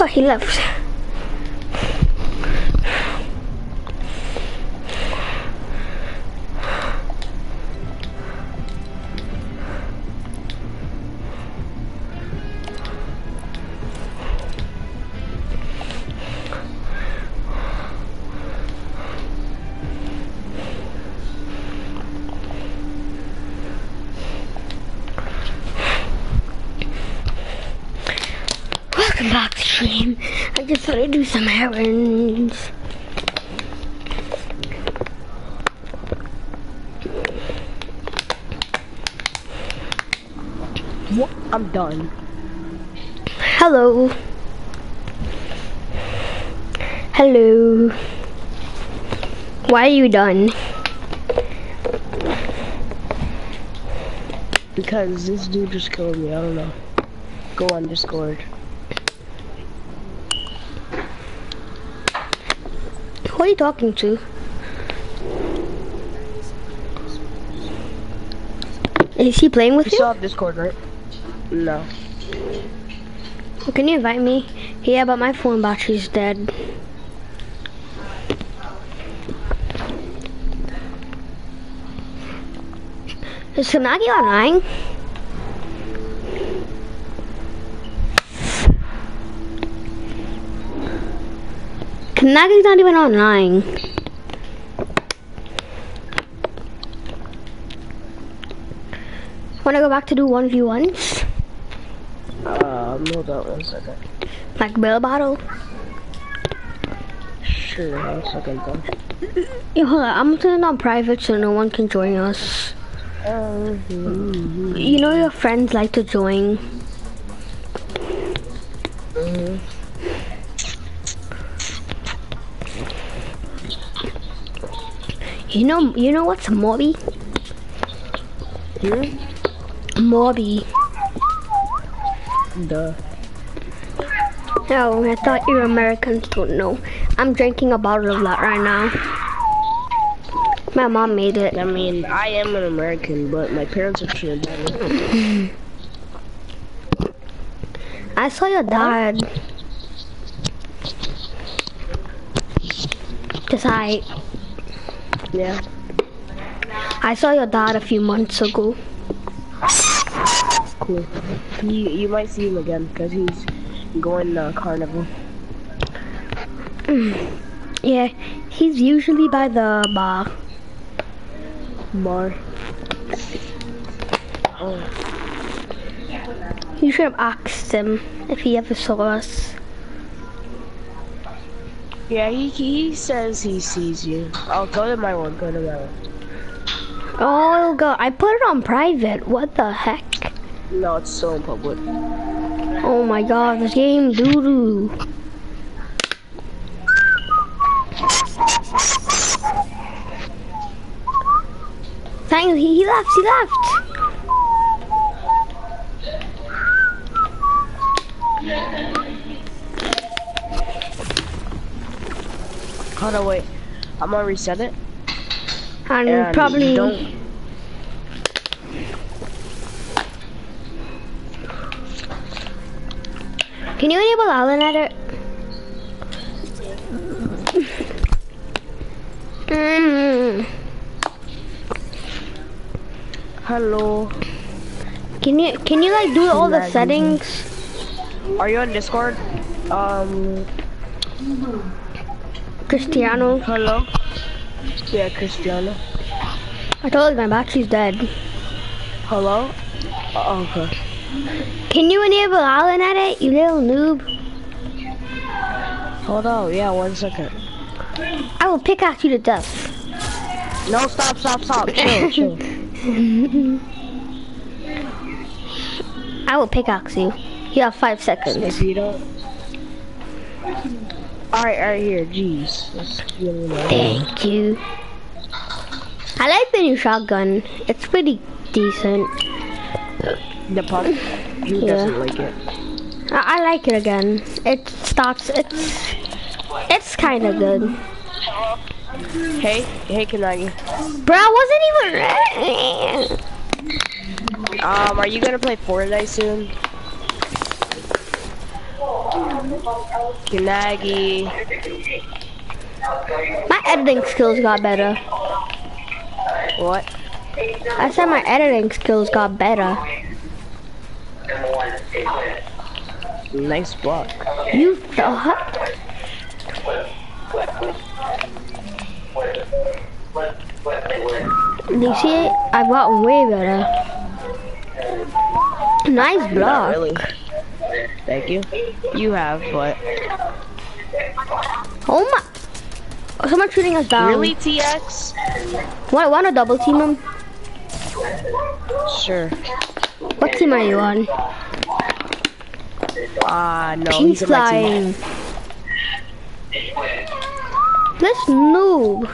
Oh, he left. Welcome back to stream. I just thought I'd do some errands. What? I'm done. Hello. Hello. Why are you done? Because this dude just killed me, I don't know. Go on Discord. Who are you talking to? Is he playing with You you? still have Discord, right? No. Can you invite me? Yeah, but my phone battery's dead. Is Tsunagi online? Tsunagi's not even online. Wanna go back to do one v ones? Um, hold on one second. Like Bill Battle? Sure, one second though. Yeah, hold on, I'm turning on private so no one can join us. Mm-hmm. You know your friends like to join. Mm-hmm. You know, you know what's Mobby? Hmm? Mobby. Duh. No, I thought you Americans don't know. I'm drinking a bottle of that right now. My mom made it. I mean, I am an American, but my parents are Trinidadian. I saw your dad. Cause I, Yeah. I saw your dad a few months ago. Cool. You, you might see him again, because he's going to Carnival. Yeah, he's usually by the bar. Bar. Oh. You should have asked him if he ever saw us. Yeah, he, he says he sees you. Oh, go to my one, go to my one. Oh god, I put it on private. What the heck? No, it's still in public. Oh my god, this game doo-doo. Thank he, he left, he left. Hold on, wait. I'm gonna reset it. And, And probably don't. Can you enable Alan edit? Mm. Hello. Can you can you like do all the Laggy. settings? Are you on Discord? Um. Cristiano. Hello. Yeah, Cristiano. I told you my battery's dead. Hello. Oh, okay. Can you enable Alan edit, you little noob? Hold on. Yeah, one second. I will pickaxe you to death. No, stop, stop, stop. Chill, chill. I will pickaxe you. You have five seconds. If you don't. Alright, alright, here. Jeez. Let's give me that. Thank you. I like the new shotgun. It's pretty decent. The pump. He Yeah. doesn't like it. I, I like it again. It starts. It's. It's kind of good. Hey, hey, Kanagi. Bro, I wasn't even ready. Um, are you gonna play Fortnite soon? Kunagi. My editing skills got better. What? I said my editing skills got better. Nice block. You thought? You see it? I've gotten way better. Nice block. Not really. Thank you. You have, but... Oh my! Someone's shooting us down. Really, T X? Want, want to double team him? Sure. What team are you on? Ah, uh, no, He's he's on my team. flying. This noob.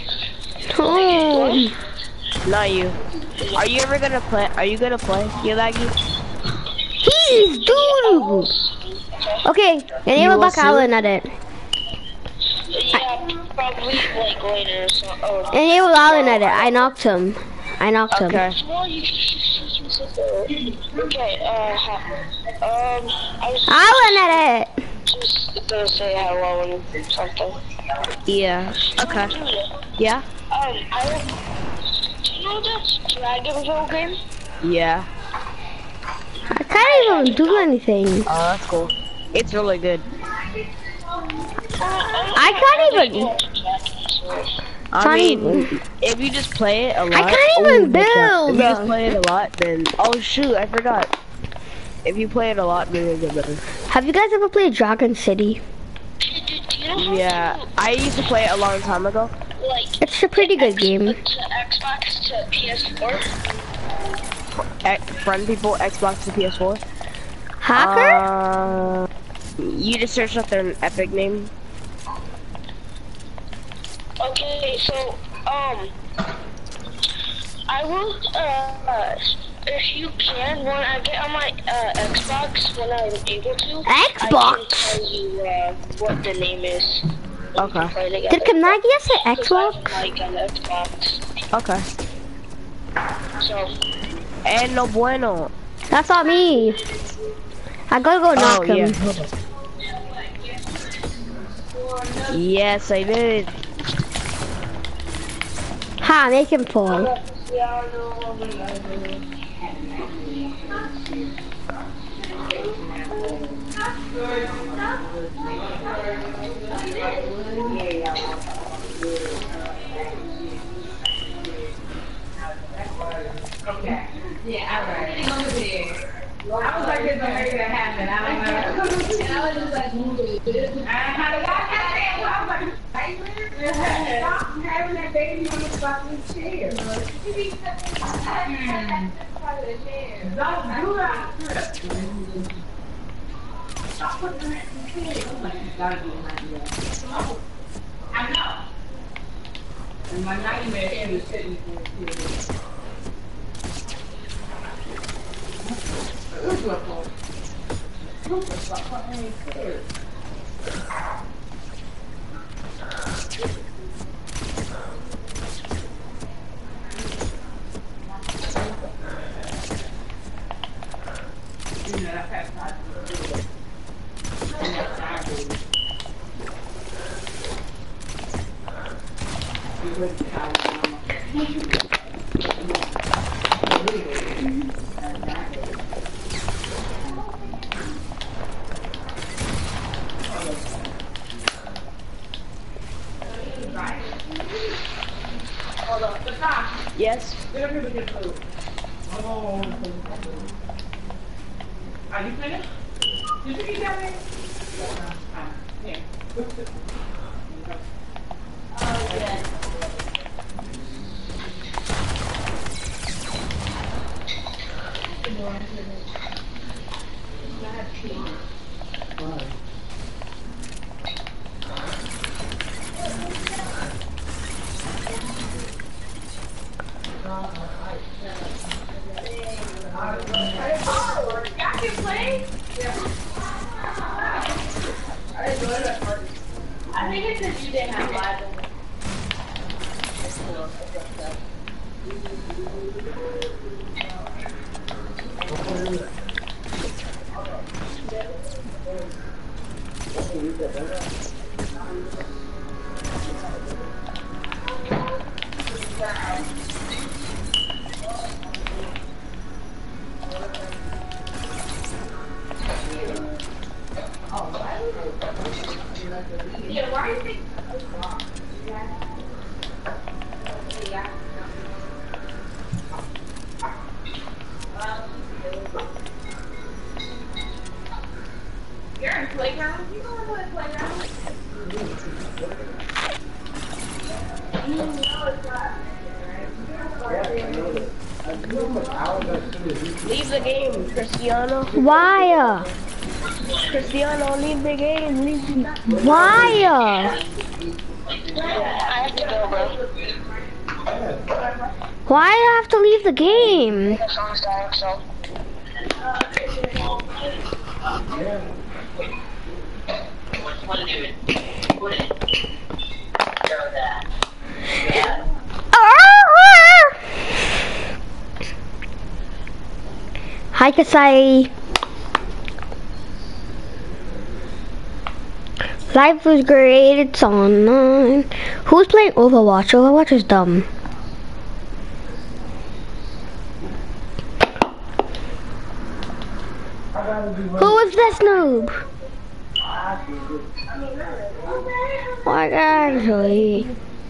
Oh. Not you. Are you ever gonna play? Are you gonna play, you laggy? He's doo. Okay, enable back Allen at it. Yeah, probably like later or so. Oh. Enable Allen at it. I knocked him. I knocked him. Okay. Okay, uh, um, I was Allen at it. just gonna say hello and something. Yeah. Okay. Yeah. Um, I do you know this Dragonville game? Yeah. I can't even do anything. Oh, that's cool. It's really good. I can't even. I Can't mean, even. if you just play it a lot. I can't even oh, watch out. build. If you just play it a lot, then oh shoot, I forgot. If you play it a lot, then it'll get better. Have you guys ever played Dragon City? Yeah, I used to play it a long time ago. Like, It's a pretty good game. to Xbox to P S four. X, friend people, Xbox to P S four. Hacker? Uh, you just search up their Epic name. Okay, so, um, I will, uh, if you can, when I get on my, uh, Xbox, when I'm able to, Xbox? I can tell you, uh, what the name is. Okay. Play together. Did Kanagi say Because I Xbox? like an Xbox, Okay. so, And no bueno. That's not me. I gotta go knock Oh him. yeah. Yes, I did. Ha, make him fall. Okay. Yeah, all right. I was like, it's already gonna happen. I don't know. And I was just like, moving. How did I get there? I was like, stop having that baby on the fucking chair. Hmm. Don't do that. Stop putting that in the chair. I'm like, you gotta be in my ear. I know. And my nightmare is sitting in the chair. Yes. Are you finished? Did you eat that? Yeah. Oh, yeah. I think it's because you didn't have live in it. You're in playground? You going to the playground? Leave the game, Cristiano. Why? Cristiano, leave the game. Leave the Why? I have to go, bro. Why do I have to leave the game? The song's dying, so. Hi, Kasai. Life was great, it's online. Who's playing Overwatch? Overwatch is dumb. Who is this noob? Like, actually.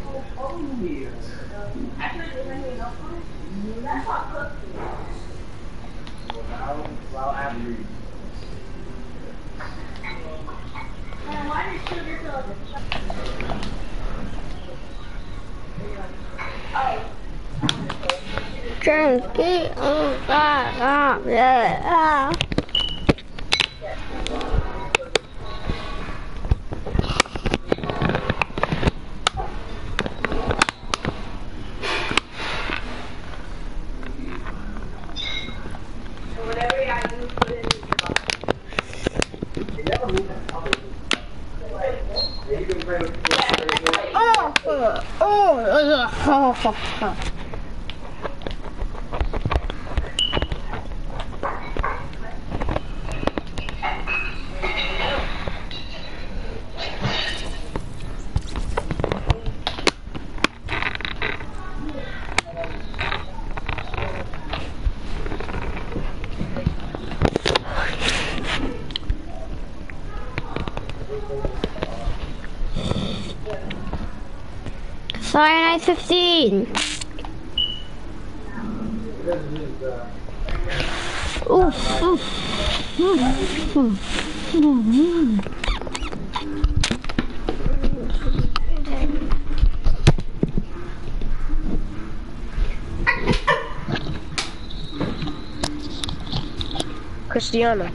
Just get on fire, yeah. Oh, oh, oh, oh, oh. Sorry, night fifteen. Oof, oof, oof, oof, oof. Cristiano.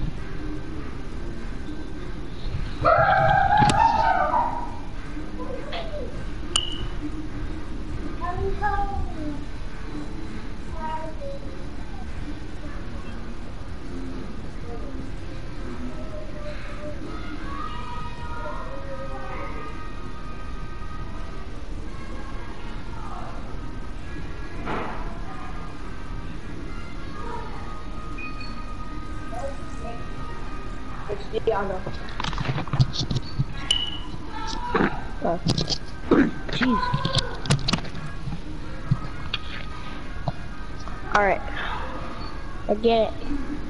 Cristiano. Oh. Jeez. Alright. I get it.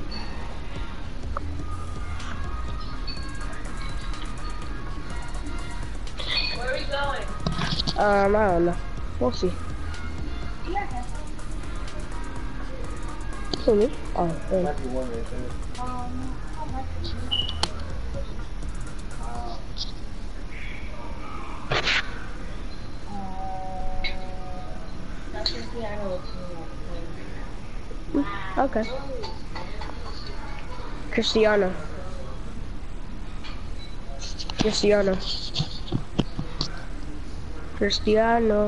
Where are we going? Um, I don't know. We'll see. Yeah. Who, me? Oh, hey. Um, how much is it? Okay. Cristiano. Cristiano. Cristiano.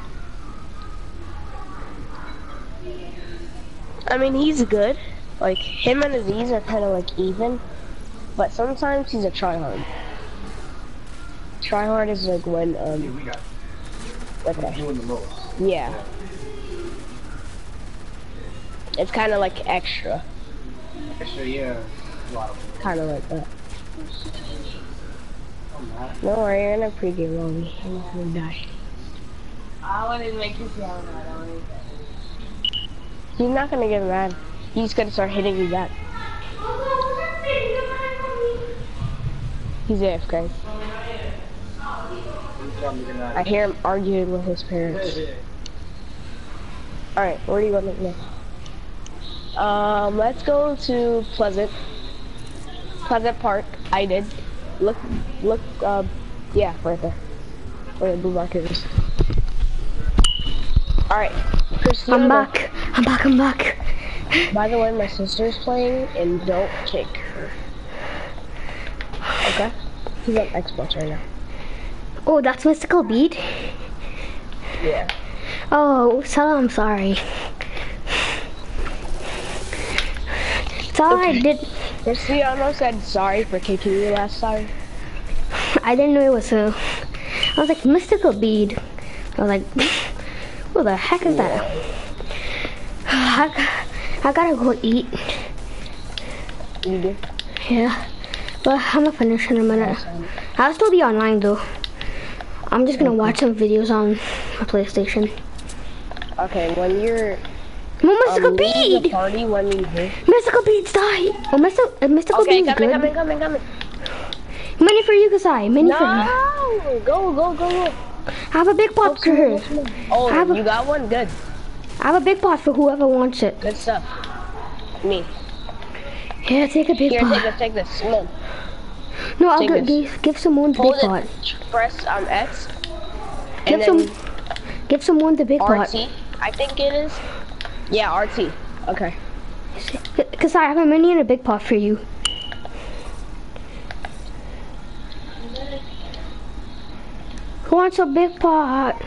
I mean, he's good. Like, him and Aziz are kind of like even, but sometimes he's a tryhard. Tryhard is like when, um, like that. Yeah. It's kind of like extra. Extra, yeah. Kind of like that. No worry, you're in a pregame lobby. I'm not gonna die. I want to make you sound mad. I want to. He's not gonna get mad. He's gonna start hitting you back. He's A F K. I hear him arguing with his parents. Alright, where do you want to go next? Um, let's go to Pleasant. Pleasant Park. I did. Look, look, um, yeah, right there. Where the blue market is. Alright, Christina. I'm back. I'm back. I'm back. By the way, my sister's playing, and don't kick her. Okay? He's on Xbox right now. Oh, that's Mystical Bead? Yeah. Oh, tell him I'm sorry. Sorry, I did. Cristiano said sorry for kicking you last time. I didn't know it was a. I was like, Mystical Bead. I was like, what the heck is that? I, I gotta go eat. You do? Yeah. But I'm gonna finish in a minute. I'll still be online though. I'm just gonna watch some videos on my PlayStation. Okay, when you're No, Mystical um, leaving the Bead! party, when you hear. Mystical Bead's died! Oh, Mystical, uh, Mystical Okay, Bead's coming, good. coming, coming, coming. Many for you, Kasai. Many for you. No! Go, go, go, go. I have a big pot for her. Oh, I have a- you got one? Good. I have a big pot for whoever wants it. Good stuff. Me. Yeah, take a big Here, pot. take this, take this. No. No, I'll take go, this. give, give someone the Hold big pot. it. Press um, X. Give And some. then Give someone the big R pot. T, I think it is. Yeah, R T. Okay. Cause I have a mini and a big pot for you. Who wants a big pot?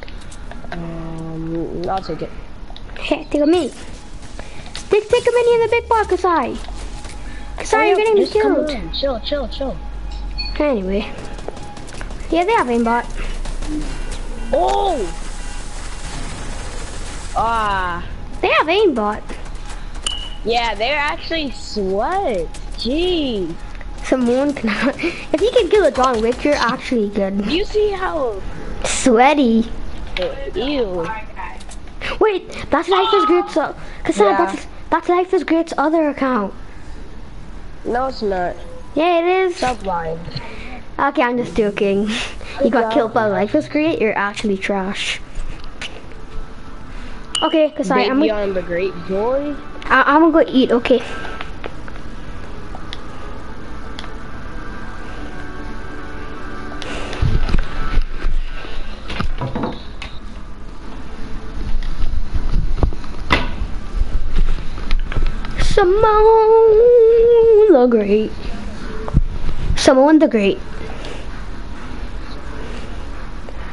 Um, I'll take it. Hey, take a mini. Take, take a mini and the big pot, Kasai. Kasai, you're getting me Just come killed. on. Chill, chill, chill. Anyway. Yeah, they have aimbot. Oh! Ah. They have aimbot. Yeah, they're actually sweat. Gee. Someone can. If you can kill a John Wick, you're actually good. You see how... Sweaty. Ew. Wait, that's Life is Great's. Uh, Kasai, Yeah. that's that's Life is Great's other account. No, it's not. Yeah, it is. Stop lying. Okay, I'm just joking. You got killed by Life is Great. You're actually trash. Okay, Kasai, I'm Baby gonna, on the great boy. I, I'm gonna go eat. Okay. Simone the Great. Simone the Great.